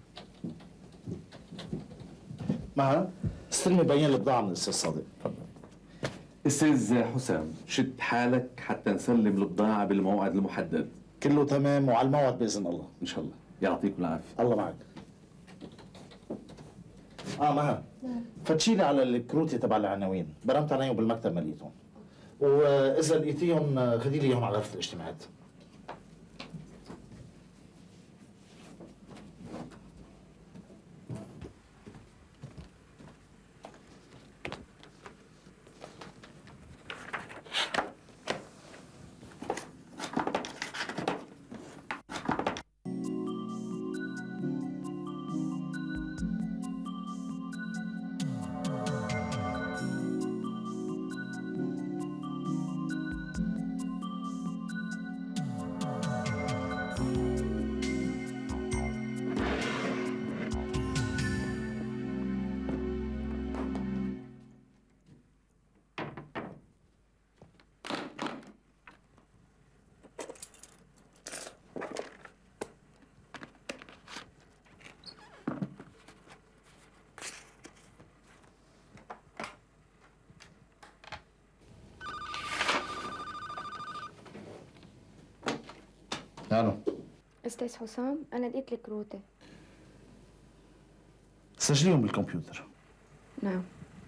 [SPEAKER 12] مها استلمي بيان البضاعة من الاستاذ صادق. تفضل.
[SPEAKER 6] استاذ حسام، شد حالك حتى نسلم البضاعه بالموعد المحدد.
[SPEAKER 12] كله تمام وعلى الموعد باذن الله.
[SPEAKER 6] ان شاء الله. يعطيكم العافيه.
[SPEAKER 12] الله معك. اه مها فتشيلي على الكروتي تبع العناوين، برمت عليهم بالمكتب مليتهم، واذا لقيتيهم خدي لي اياهم على غرفه الاجتماعات.
[SPEAKER 15] الو
[SPEAKER 3] استاذ حسام، انا لقيت الكروتة.
[SPEAKER 12] سجليهم بالكمبيوتر.
[SPEAKER 3] نعم.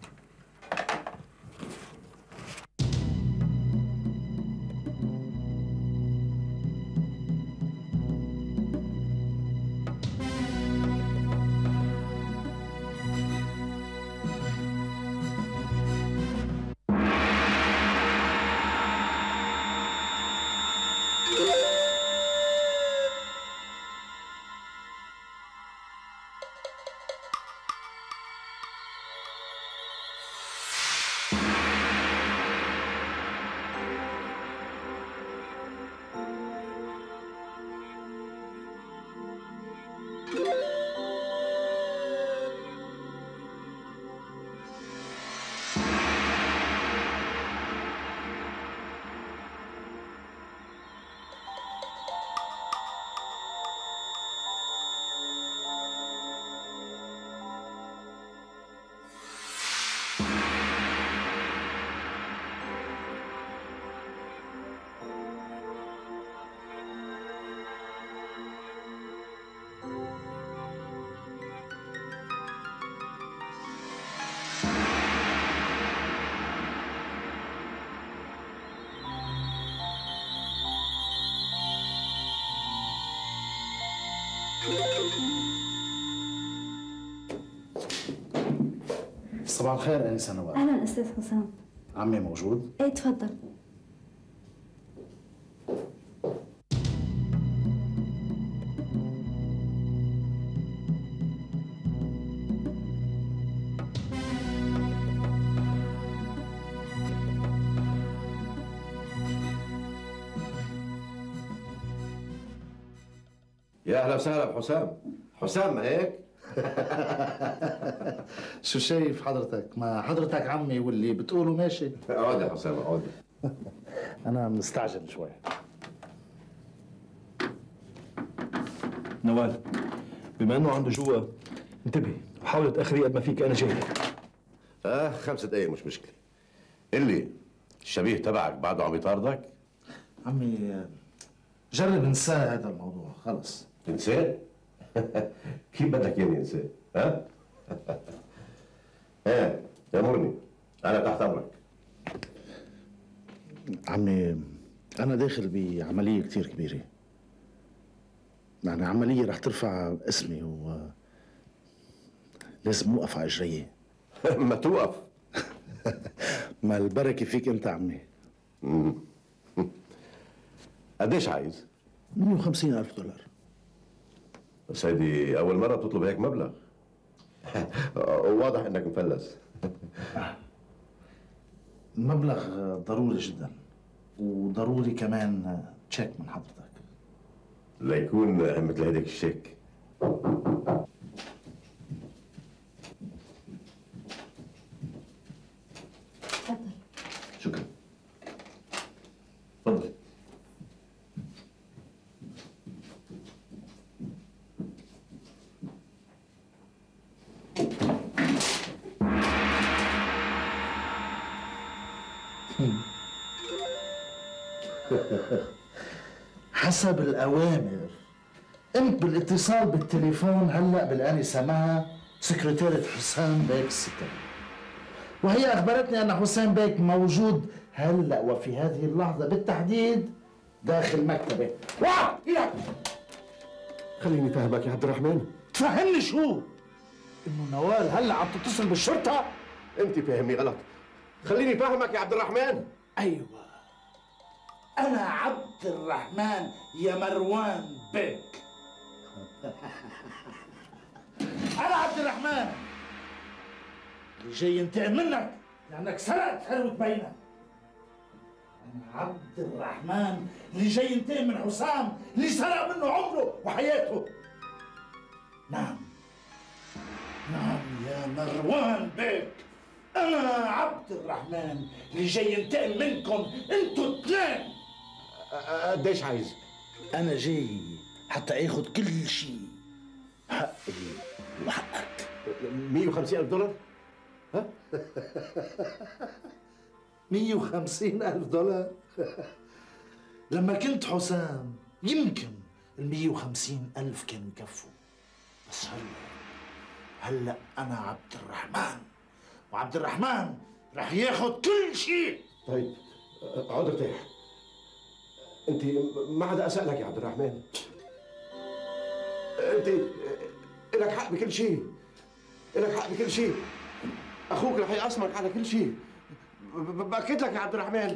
[SPEAKER 15] صباح الخير انسه نوال.
[SPEAKER 7] اهلا استاذ حسام.
[SPEAKER 15] عمي موجود؟
[SPEAKER 7] ايه تفضل.
[SPEAKER 8] يا اهلا وسهلا بحسام. حسام ما هيك؟
[SPEAKER 15] شو شايف حضرتك؟ ما حضرتك عمي واللي بتقوله ماشي.
[SPEAKER 8] اقعد يا حسام اقعد.
[SPEAKER 15] انا مستعجل شوي.
[SPEAKER 11] نوال، بما انه عنده جوا انتبهي وحاول تاخري قد ما فيك، انا جاي.
[SPEAKER 8] اه خمس دقايق مش مشكله. اللي الشبيه تبعك بعده عم يطاردك؟
[SPEAKER 15] عمي جرب انساه هذا الموضوع خلص.
[SPEAKER 8] انساه؟ كيف بدك اياني انساه؟ ها؟ ايه يامرني، انا تحت امرك.
[SPEAKER 15] عمي انا داخل بعمليه كثير كبيره، يعني عمليه رح ترفع اسمي و لازم اوقف على اجري.
[SPEAKER 8] ما توقف.
[SPEAKER 15] ما البركه فيك انت عمي.
[SPEAKER 8] قديش عايز؟
[SPEAKER 15] مية وخمسين ألف دولار.
[SPEAKER 8] بس هيدي أول مرة بتطلب هيك مبلغ. واضح إنك مفلس.
[SPEAKER 15] المبلغ ضروري جدا، وضروري كمان تشيك من حضرتك.
[SPEAKER 8] ليكون مثل هيداك الشيك.
[SPEAKER 7] تفضل.
[SPEAKER 8] شكرا. تفضل.
[SPEAKER 15] حسب الأوامر قمت بالاتصال بالتليفون هلأ بالآنسة مها سكرتيرة حسام بيك السكري، وهي أخبرتني أن حسام بيك موجود هلأ وفي هذه اللحظة بالتحديد داخل مكتبه. واو إياك
[SPEAKER 10] خليني فاهمك يا عبد الرحمن.
[SPEAKER 15] تفهمني شو؟ إنه نوال هلأ عم تتصل بالشرطة؟
[SPEAKER 10] أنت فاهمني غلط. خليني فاهمك يا عبد الرحمن.
[SPEAKER 15] أيوة، أنا عبد الرحمن يا مروان بيك. أنا عبد الرحمن اللي جاي ينتقم منك لأنك سرقت ثروة بينك. أنا عبد الرحمن اللي جاي ينتقم من حسام اللي سرق منه عمره وحياته. نعم نعم يا مروان بيك، أنا عبد الرحمن اللي جاي ينتقم منكم انتوا اثنين.
[SPEAKER 10] قديش عايز؟
[SPEAKER 15] أنا جاي حتى آخذ كل شيء، حقي وحقك.
[SPEAKER 10] مية وخمسين ألف دولار؟ ها؟
[SPEAKER 15] مية وخمسين ألف دولار؟ لما كنت حسام يمكن ال مية وخمسين ألف كانوا يكفوا، بس هلا هلا أنا عبد الرحمن، وعبد الرحمن رح ياخذ كل شيء.
[SPEAKER 10] طيب اقعد ارتاح. انت ما عاد اسالك يا عبد الرحمن. انت لك حق بكل شيء، لك حق بكل شيء. اخوك رح يقسمك على كل شيء. باكد لك يا عبد الرحمن.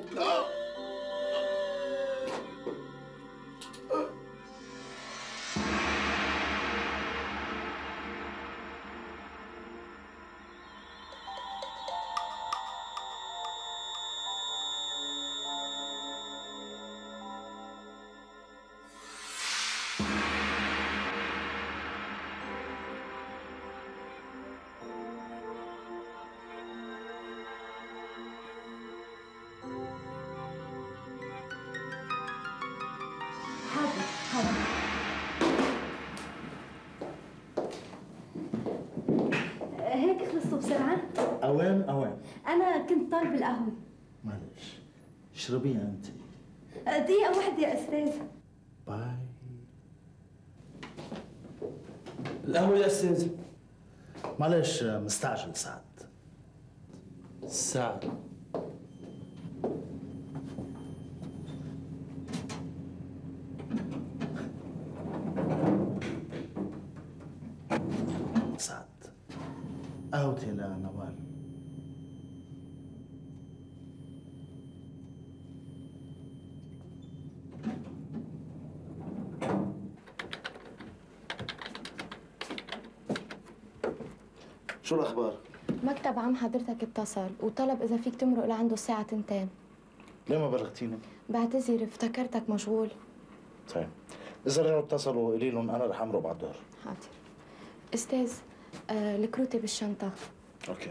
[SPEAKER 7] هيك خلصتوا بسرعة؟
[SPEAKER 15] أوان أوان.
[SPEAKER 7] أنا كنت طالبة القهوة.
[SPEAKER 15] معلش اشربيها أنت.
[SPEAKER 7] دقيقة واحدة يا أستاذ.
[SPEAKER 15] باي.
[SPEAKER 11] القهوة يا أستاذ.
[SPEAKER 15] معلش مستعجل سعد.
[SPEAKER 11] سعد.
[SPEAKER 15] سعد قهوتي لنوال. شو الأخبار؟
[SPEAKER 3] مكتب عم حضرتك اتصل وطلب إذا فيك تمرق لعنده الساعة تنتين.
[SPEAKER 15] ليه ما بلغتيني؟
[SPEAKER 3] بعتذر افتكرتك مشغول.
[SPEAKER 15] طيب إذا رجعوا اتصلوا قولي لهم أنا رح أمرق بعد الظهر.
[SPEAKER 3] حاضر. أستاذ آه الكروتة بالشنطة.
[SPEAKER 15] أوكي.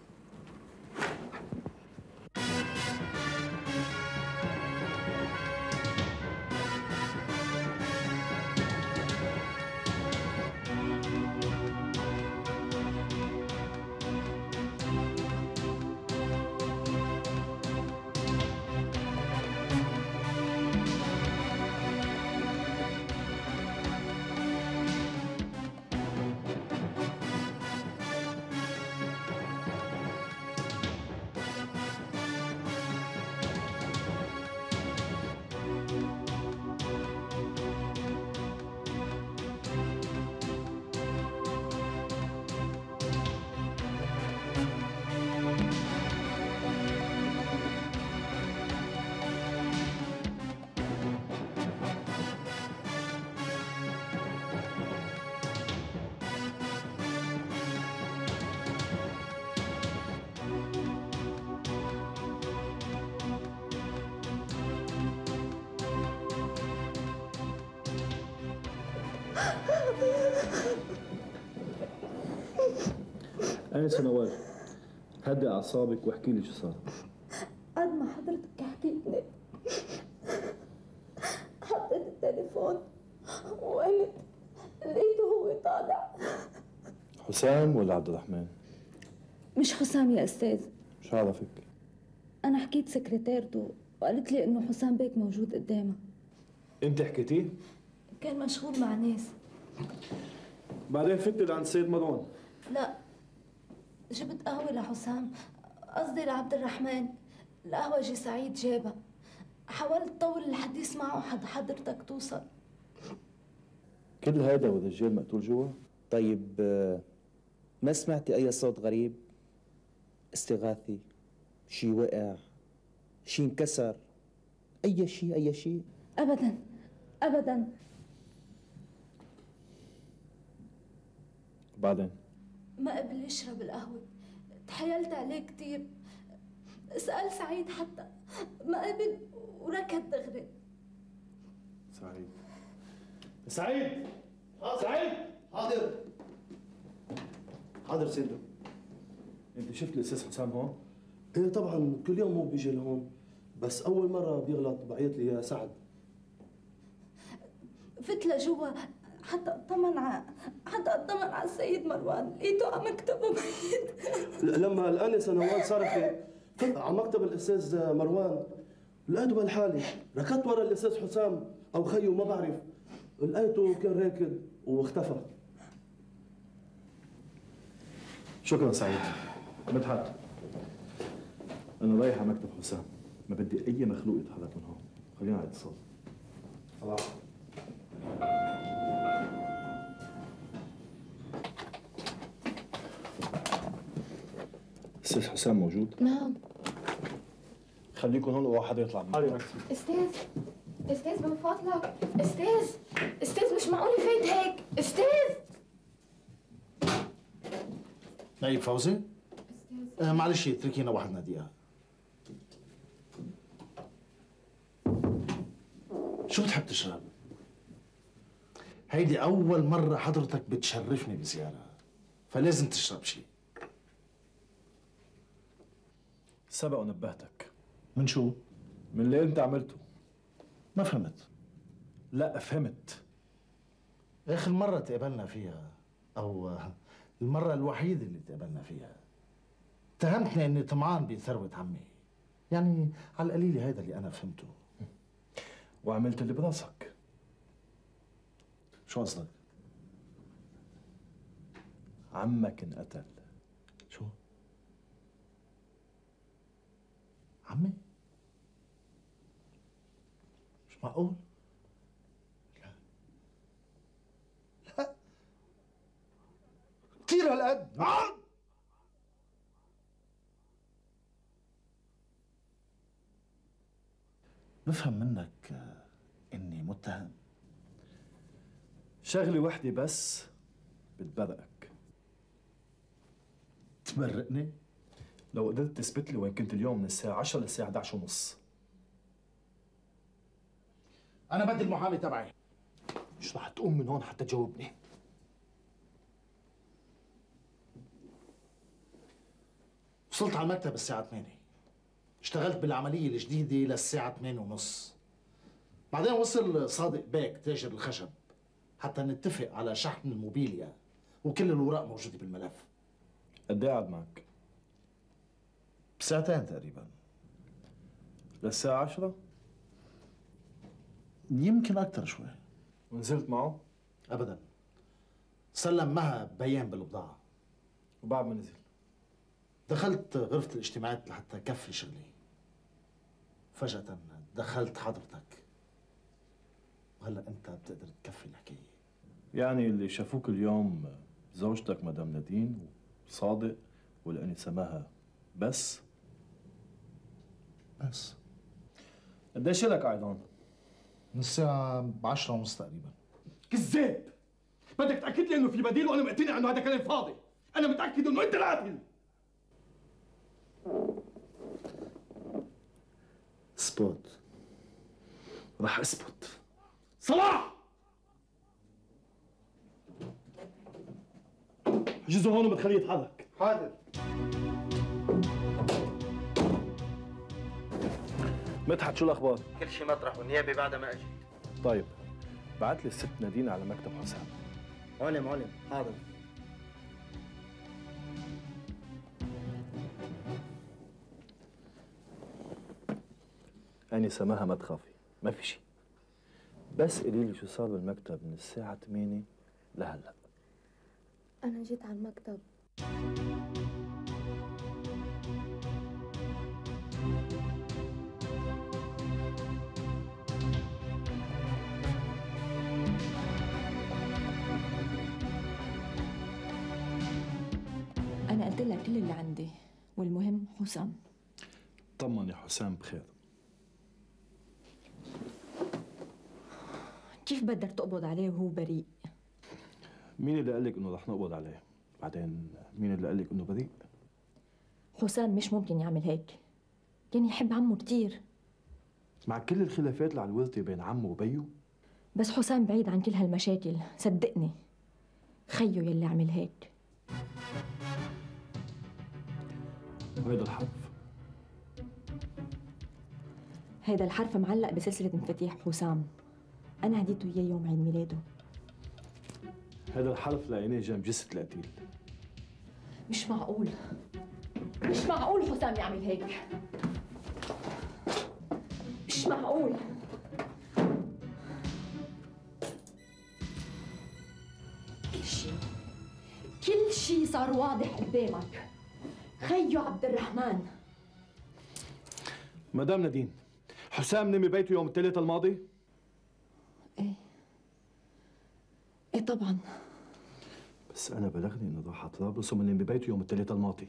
[SPEAKER 11] أنسة نوال، هدي أعصابك واحكي لي شو صار.
[SPEAKER 7] قد ما حضرتك حكيت لي حطيت التليفون وقلت لقيته هو طالع.
[SPEAKER 11] حسام ولا عبد الرحمن؟
[SPEAKER 7] مش حسام يا أستاذ.
[SPEAKER 11] شو عرفك؟
[SPEAKER 7] أنا حكيت سكرتيرته وقالت لي إنه حسام بيك موجود قدامها.
[SPEAKER 11] أنت حكيتيه؟
[SPEAKER 7] كان مشغول مع ناس.
[SPEAKER 11] بعدين فتت عند السيد مروان.
[SPEAKER 7] لا، جبت قهوة لحسام، قصدي لعبد الرحمن. القهوة جي سعيد جابها. حاولت طول الحديث معه حد حضرتك توصل.
[SPEAKER 11] كل هذا والرجال مقتول جوا؟
[SPEAKER 16] طيب آه، ما سمعتي أي صوت غريب؟ استغاثي، شي وقع، شي انكسر، أي شي أي شي؟
[SPEAKER 7] أبدا أبدا.
[SPEAKER 11] بعدين؟
[SPEAKER 7] ما قبل يشرب القهوة، تحايلت عليه كتير، سأل سعيد حتى ما قبل وركض دغري.
[SPEAKER 11] سعيد سعيد سعيد
[SPEAKER 10] حاضر حاضر سيدنا.
[SPEAKER 11] انت شفت الاستاذ حسام هون؟
[SPEAKER 10] ايه طبعا كل يوم هو بيجي لهون، بس اول مره بيغلط بعيط لي يا سعد.
[SPEAKER 7] فت لجوا حتى اطمن على حتى اطمن على السيد مروان، لقيته على مكتبه ميت.
[SPEAKER 10] لما الانسه نوال صرخت فت على مكتب الاستاذ مروان لقيته بالحالي، ركضت ورا الاستاذ حسام او خيه ما بعرف، لقيته كان راكد واختفى.
[SPEAKER 11] شكرا سعيد. مدحت، انا رايح على مكتب حسام، ما بدي اي مخلوق يتحرك من هون، خلينا على اتصال. خلاص. استاذ حسام موجود؟
[SPEAKER 3] نعم.
[SPEAKER 11] خليكم هون وواحد يطلع معي.
[SPEAKER 3] استاذ استاذ من فضلك، استاذ استاذ مش معقول فايت هيك، استاذ.
[SPEAKER 12] نايب فوزي؟ آه معلش اتركينا وحدنا دقيقة. شو بتحب تشرب؟ هيدي أول مرة حضرتك بتشرفني بزيارة، فلازم تشرب شيء.
[SPEAKER 11] سبق ونبهتك.
[SPEAKER 12] من شو؟
[SPEAKER 11] من اللي انت عملته.
[SPEAKER 12] ما فهمت.
[SPEAKER 11] لا فهمت.
[SPEAKER 12] آخر مرة تقابلنا فيها، أو المرة الوحيدة اللي تقابلنا فيها، اتهمتني إني طمعان بثروة عمي. يعني على القليل هذا اللي أنا فهمته.
[SPEAKER 11] وعملت اللي براسك.
[SPEAKER 12] شو قصدك؟
[SPEAKER 11] عمك انقتل.
[SPEAKER 12] شو؟ عمي؟ مش معقول؟ لا لا كثير هالقد. بفهم منك اني متهم.
[SPEAKER 11] شغلة وحدة بس بتبرئك.
[SPEAKER 12] تبرئني؟
[SPEAKER 11] لو قدرت تثبت لي وين كنت اليوم من الساعة عشرة للساعة إحدى عشر ونص.
[SPEAKER 12] أنا بدي المحامي تبعي. مش رح تقوم من هون حتى تجاوبني. وصلت على المكتب الساعة ثمانية. اشتغلت بالعملية الجديدة للساعة ثمانية ونص. بعدين وصل صادق بيك تاجر الخشب حتى نتفق على شحن الموبيليا وكل الأوراق موجودة بالملف.
[SPEAKER 11] قد إيه قعد معك؟
[SPEAKER 12] بساعتين تقريبا.
[SPEAKER 11] للساعة عشرة؟
[SPEAKER 12] يمكن أكثر شوي.
[SPEAKER 11] ونزلت معه؟
[SPEAKER 12] أبدا. سلم معها بيان بالبضاعة.
[SPEAKER 11] وبعد ما نزل؟
[SPEAKER 12] دخلت غرفة الاجتماعات لحتى كفي شغلي. فجأة دخلت حضرتك. وهلا أنت بتقدر تكفي الحكاية.
[SPEAKER 11] يعني اللي شافوك اليوم زوجتك مدام نادين وصادق والأنسة مها بس؟
[SPEAKER 12] بس.
[SPEAKER 11] قديش لك قاعد هون؟
[SPEAKER 12] من الساعة بعشرة ونص تقريبا.
[SPEAKER 17] كذاب! بدك تأكد لي إنه في بديل وأنا مقتنع إنه هذا كلام فاضي. أنا متأكد إنه أنت القاتل.
[SPEAKER 12] سبوت.
[SPEAKER 11] رح أثبت.
[SPEAKER 17] صلاح! حجزه هون وبتخليه يتحرك.
[SPEAKER 10] حاضر.
[SPEAKER 11] مدحت شو الأخبار؟
[SPEAKER 18] كل شيء مطرح والنيابة بعد ما أجي.
[SPEAKER 11] طيب بعت لي الست نادين على مكتب حسام.
[SPEAKER 18] علم علم حاضر.
[SPEAKER 11] أنسة مها ما تخافي، ما في شيء. بس قولي لي شو صار بالمكتب من الساعة ثمانية لهلا.
[SPEAKER 3] أنا جيت على المكتب
[SPEAKER 2] أنا قلت لك كل اللي عندي، والمهم حسام.
[SPEAKER 11] طمن يا حسام بخير.
[SPEAKER 2] كيف بدك تقبض عليه وهو بريء؟
[SPEAKER 11] مين اللي قال لك انه رح نقبض عليه؟ بعدين مين اللي قال لك انه بريء؟
[SPEAKER 2] حسام مش ممكن يعمل هيك، كان يحب عمه كتير.
[SPEAKER 11] مع كل الخلافات اللي على الورثة بين عمه وبيو؟
[SPEAKER 2] بس حسام بعيد عن كل هالمشاكل، صدقني. خيو يلي عمل هيك.
[SPEAKER 11] وهيدا الحرف؟
[SPEAKER 2] هيدا الحرف معلق بسلسلة مفاتيح حسام. أنا هديته إياه يوم عيد ميلاده.
[SPEAKER 11] هيدا الحرف لقيناه جنب جثة القتيل.
[SPEAKER 2] مش معقول، مش معقول حسام يعمل هيك. مش معقول. كل شيء كل شيء صار واضح قدامك. خيو عبد الرحمن.
[SPEAKER 11] مدام نادين، حسام نمي بيته يوم الثلاثاء الماضي؟
[SPEAKER 2] ايه ايه طبعا.
[SPEAKER 11] بس أنا بلغني إنه راح طرابلس ومن نمي بيته يوم الثلاثاء الماضي.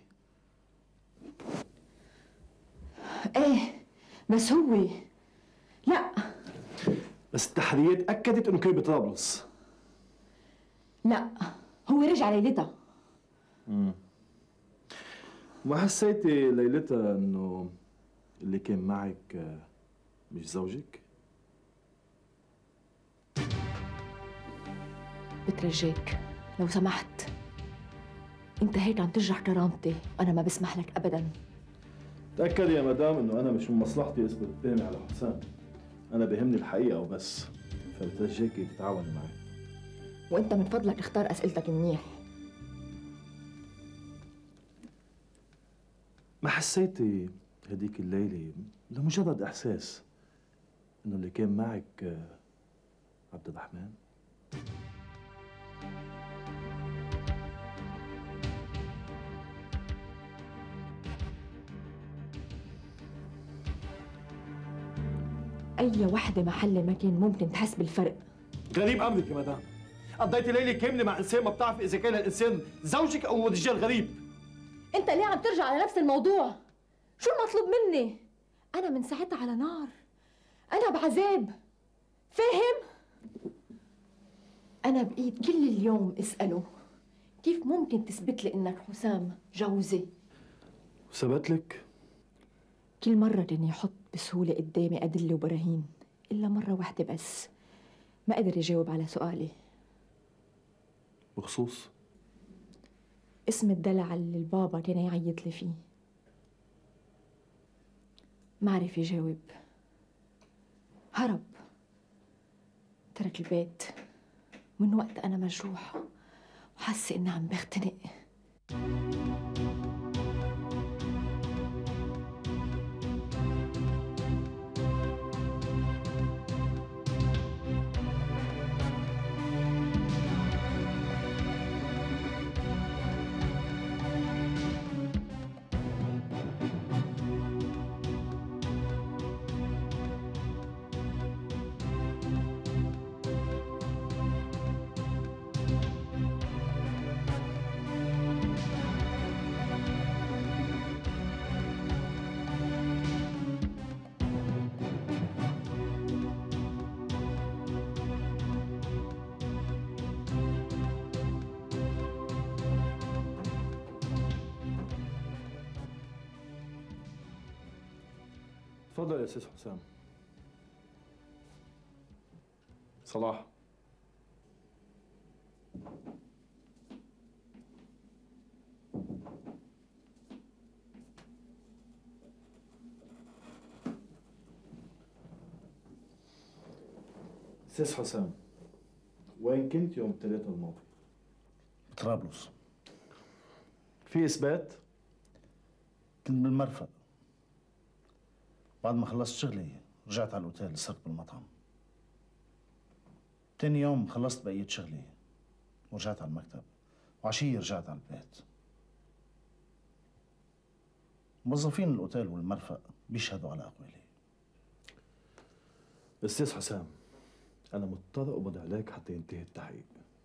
[SPEAKER 2] ايه بس هو لا.
[SPEAKER 11] بس التحريات أكدت إنه كان بطرابلس.
[SPEAKER 2] لا هو رجع ليلتها.
[SPEAKER 11] امم ما حسيتي ليلتها إنه اللي كان معك مش زوجك؟
[SPEAKER 2] بترجاك لو سمحت، انت هيك عم تجرح كرامتي، انا ما بسمح لك ابدا.
[SPEAKER 11] تأكد يا مدام إنه أنا مش من مصلحتي أثبت قدامي على حسام، أنا بيهمني الحقيقة وبس، فبترجاكي تتعاوني معي.
[SPEAKER 2] وانت من فضلك اختار اسئلتك منيح.
[SPEAKER 11] ما حسيتي هديك الليلة لمجرد إحساس إنه اللي كان معك عبد الرحمن؟
[SPEAKER 2] أي وحدة محلة ما كان ممكن تحس بالفرق.
[SPEAKER 17] غريب أمرك يا مدام، قضيتي ليلة كاملة مع إنسان ما بتعرفي إذا كان الإنسان زوجك أو رجال غريب.
[SPEAKER 2] أنت ليه عم ترجع على نفس الموضوع؟ شو المطلوب مني؟ أنا من ساعتها على نار، أنا بعذاب، فاهم؟ أنا بإيد كل اليوم أسأله كيف ممكن تثبت لي إنك حسام جوزي؟
[SPEAKER 11] وثبت لك؟
[SPEAKER 2] كل مرة كان يحط بسهولة قدامي أدلة وبراهين، إلا مرة واحدة بس ما قدر يجاوب على سؤالي.
[SPEAKER 11] بخصوص؟
[SPEAKER 2] اسم الدلع اللي البابا كان يعيط لي فيه. ما عرف يجاوب، هرب، ترك البيت. من وقت أنا مجروحة وحاسة إني عم بختنق.
[SPEAKER 11] تفضل يا أستاذ حسام. صلاح. أستاذ حسام، وين كنت يوم الثلاثاء الماضي؟
[SPEAKER 12] طرابلس.
[SPEAKER 11] في إثبات؟
[SPEAKER 12] كنت بالمرفأ. بعد ما خلصت شغلي رجعت على الأوتيل سرت بالمطعم. تاني يوم خلصت بقية شغلي ورجعت على المكتب، وعشية رجعت على البيت. موظفين الاوتيل والمرفق بيشهدوا على اقوالي.
[SPEAKER 11] استاذ حسام، انا مضطر اقبض عليك حتى ينتهي التحقيق.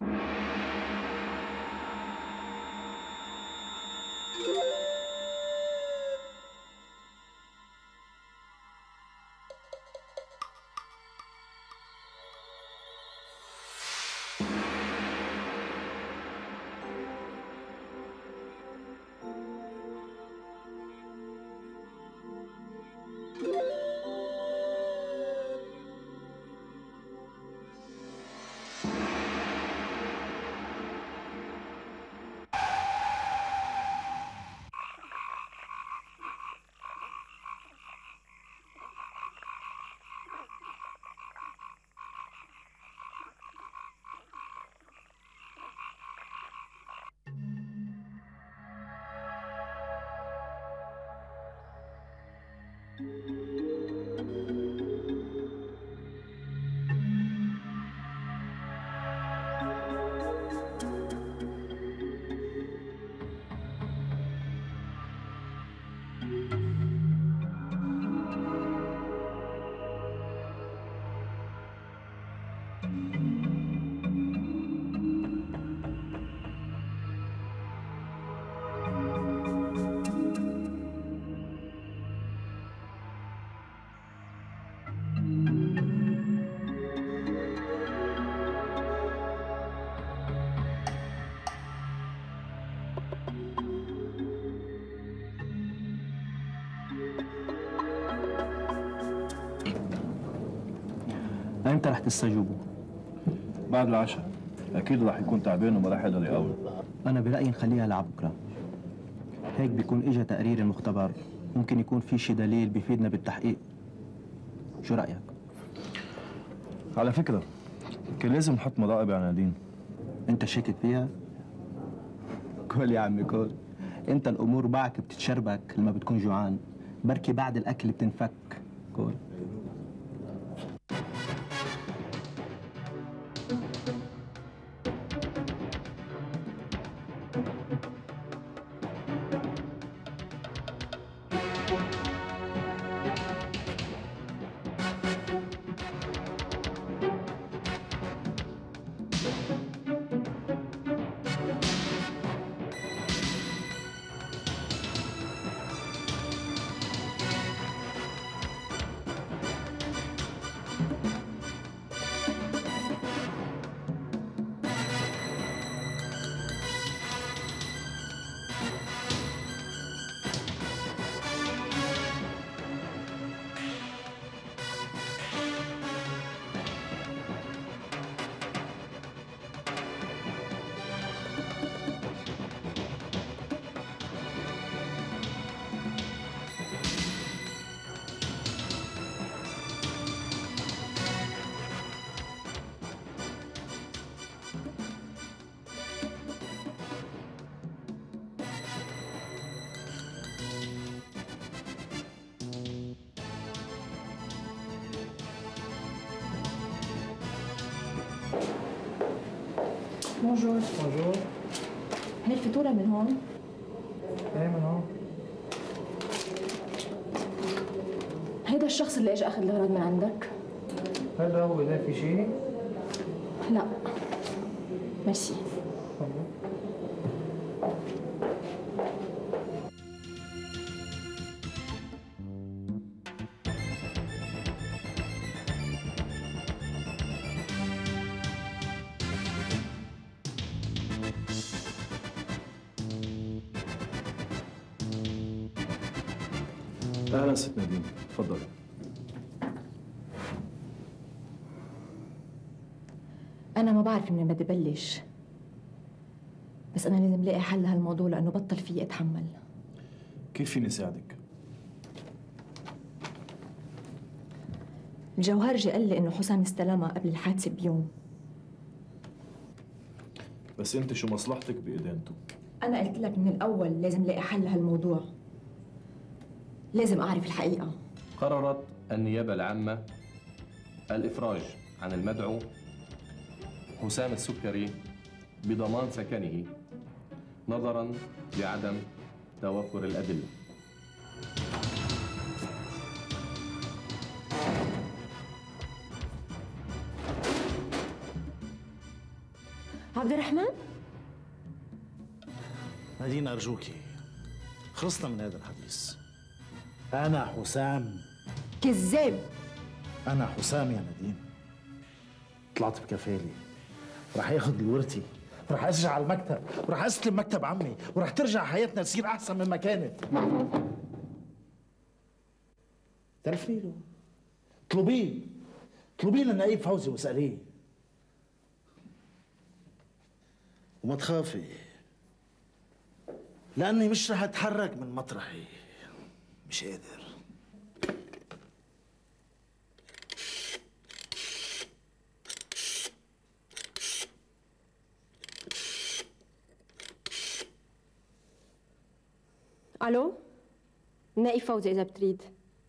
[SPEAKER 13] امتى رح تستجوبوا؟
[SPEAKER 11] بعد العشاء. اكيد رح يكون تعبان وما رح يقدر يقاوم.
[SPEAKER 13] انا برايي نخليها لعبكره. هيك بيكون اجى تقرير المختبر، ممكن يكون في شي دليل بيفيدنا بالتحقيق. شو رايك؟
[SPEAKER 11] على فكره كان لازم نحط مراقبه على نادين.
[SPEAKER 13] انت شاكك فيها؟ كل يا عمي كل. انت الامور معك بتتشربك لما بتكون جوعان، بركي بعد الاكل بتنفك. كل
[SPEAKER 2] بونجور.
[SPEAKER 19] بونجور.
[SPEAKER 2] هي الفاتورة من هون؟
[SPEAKER 19] ايه من هون.
[SPEAKER 2] هيدا الشخص اللي اجى اخذ الاغراض من عندك؟
[SPEAKER 19] هذا هو. ده في شيء؟
[SPEAKER 2] لا ميرسي.
[SPEAKER 11] اهلا ست نادين، تفضلي.
[SPEAKER 2] انا ما بعرف من بدي بلش، بس انا لازم لاقي حل لهالموضوع لانه بطل فيي اتحمل.
[SPEAKER 11] كيف فيني ساعدك؟
[SPEAKER 2] الجوهرجي قال لي انه حسام استلمها قبل الحادثه بيوم.
[SPEAKER 11] بس انت شو مصلحتك بإدانته؟
[SPEAKER 2] انا قلت لك من الاول لازم لاقي حل لهالموضوع، لازم اعرف الحقيقه.
[SPEAKER 20] قررت النيابه العامه الافراج عن المدعو حسام السكري بضمان سكنه نظرا لعدم توفر الادله.
[SPEAKER 2] عبد الرحمن؟
[SPEAKER 12] نادين أرجوكي، خلصنا من هذا الحديث. أنا حسام.
[SPEAKER 2] كذاب.
[SPEAKER 12] أنا حسام يا نادين. طلعت بكفالي، ورح ياخذ الورثي، ورح أرجع على المكتب، ورح أستلم مكتب عمي، ورح ترجع حياتنا تصير أحسن من ما كانت. تلفني له، اطلبيه، اطلبيه لنقيب فوزي واسأليه. وما تخافي، لأني مش رح أتحرك من مطرحي، مش قادر.
[SPEAKER 5] الو، نائب فوزي اذا بتريد.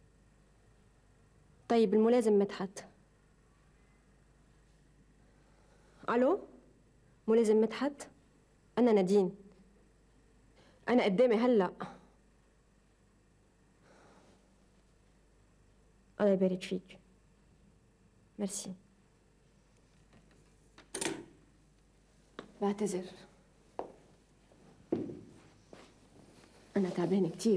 [SPEAKER 5] طيب الملازم مدحت. الو، ملازم مدحت، انا نادين، انا قدامي هلا. الله يبارك فيك، ميرسي. بعتذر، أنا تعبانة كتير.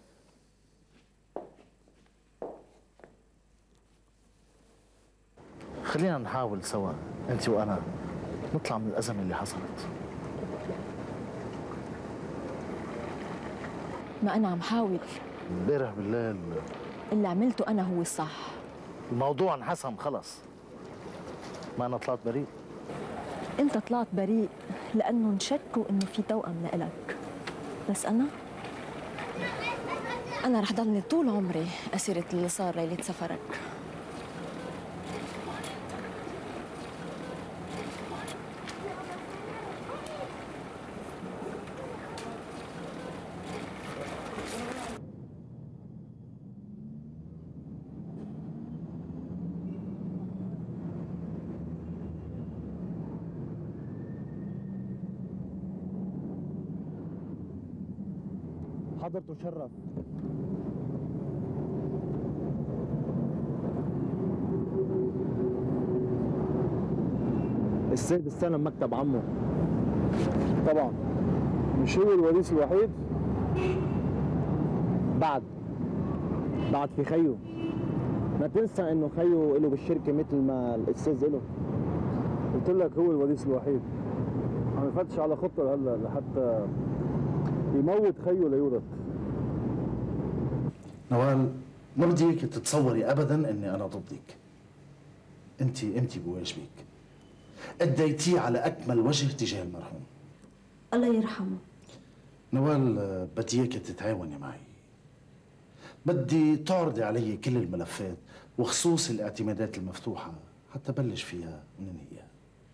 [SPEAKER 12] خلينا نحاول سوا انت وانا نطلع من الازمه اللي حصلت.
[SPEAKER 2] ما أنا عم حاول.
[SPEAKER 12] امبارح بالليل
[SPEAKER 2] اللي عملته أنا هو الصح.
[SPEAKER 12] الموضوع انحسم خلص، ما انا طلعت بريء.
[SPEAKER 2] أنت طلعت بريء لأنه انشكوا إنه في توأم لإلك، بس أنا أنا رح ضلني طول عمري أسيرة اللي صار ليلة سفرك.
[SPEAKER 13] حضرته شرف. السيد استلم مكتب عمه.
[SPEAKER 10] طبعا مش هو الوريث الوحيد؟
[SPEAKER 13] بعد بعد في خيو. ما تنسى انه خيو له بالشركه مثل ما الاستاذ له.
[SPEAKER 10] قلت لك هو الوريث الوحيد. عم يفتش على خطه هلا لحتى يموت خيو ليورث.
[SPEAKER 12] نوال، ما بدي اياك تتصوري ابدا اني انا ضدك. انت قمتي بواجبك، اديتيه على اكمل وجه تجاه المرحوم.
[SPEAKER 7] الله يرحمه.
[SPEAKER 12] نوال، بدي اياك تتعاوني معي. بدي تعرضي علي كل الملفات وخصوص الاعتمادات المفتوحه حتى بلش فيها وننهيها.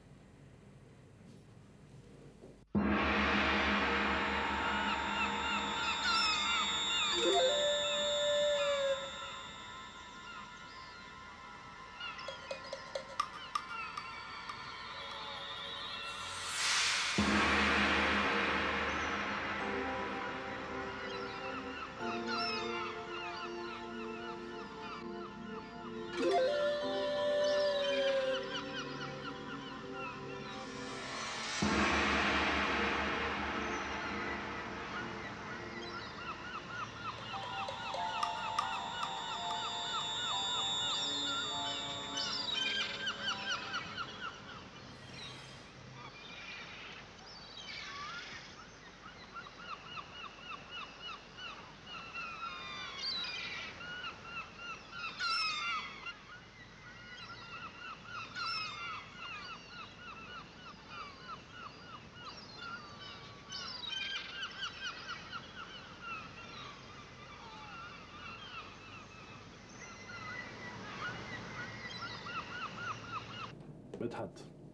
[SPEAKER 11] مدحت،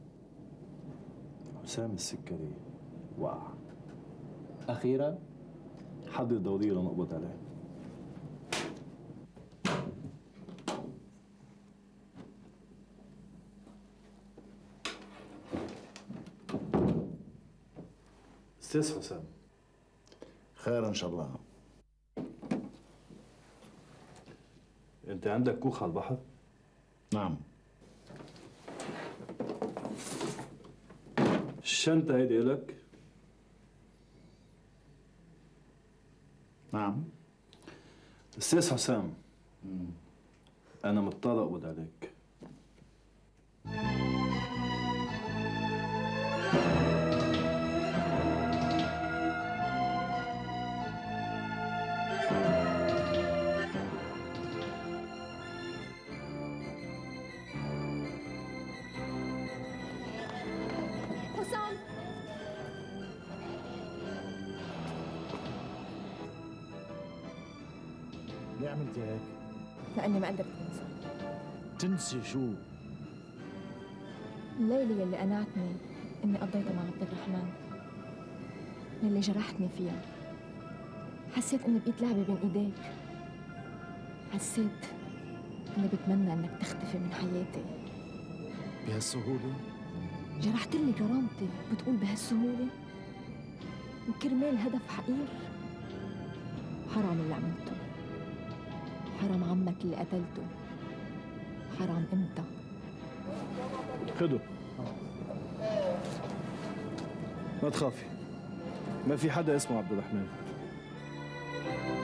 [SPEAKER 11] حسام السكري وقع
[SPEAKER 16] أخيرا.
[SPEAKER 11] حضر دورية لنقبض عليه. استاذ حسام،
[SPEAKER 12] خير ان شاء الله.
[SPEAKER 11] انت عندك كوخ على البحر؟
[SPEAKER 12] نعم.
[SPEAKER 11] الشنطة هيدي إلك؟
[SPEAKER 8] نعم.
[SPEAKER 11] أستاذ حسام، أنا مضطر أقبض عليك.
[SPEAKER 2] حسام،
[SPEAKER 12] ليه عملتي هيك؟
[SPEAKER 2] لأني ما قدرت أنسى
[SPEAKER 12] تنسي شو؟
[SPEAKER 2] الليلة يلي قنعتني إني قضيتها مع عبد الرحمن، يلي جرحتني فيها. حسيت إني بقيت لعبة بين إيديك، حسيت إني بتمنى إنك تختفي من حياتي.
[SPEAKER 12] بهالسهولة؟
[SPEAKER 2] جرحت لي كرامتي بتقول بهالسهولة؟ وكرمال هدف حقير؟ حرام اللي عملته، حرام عمك اللي قتلته، حرام انت.
[SPEAKER 11] خدوا، ما تخافي، ما في حدا اسمه عبد الرحمن.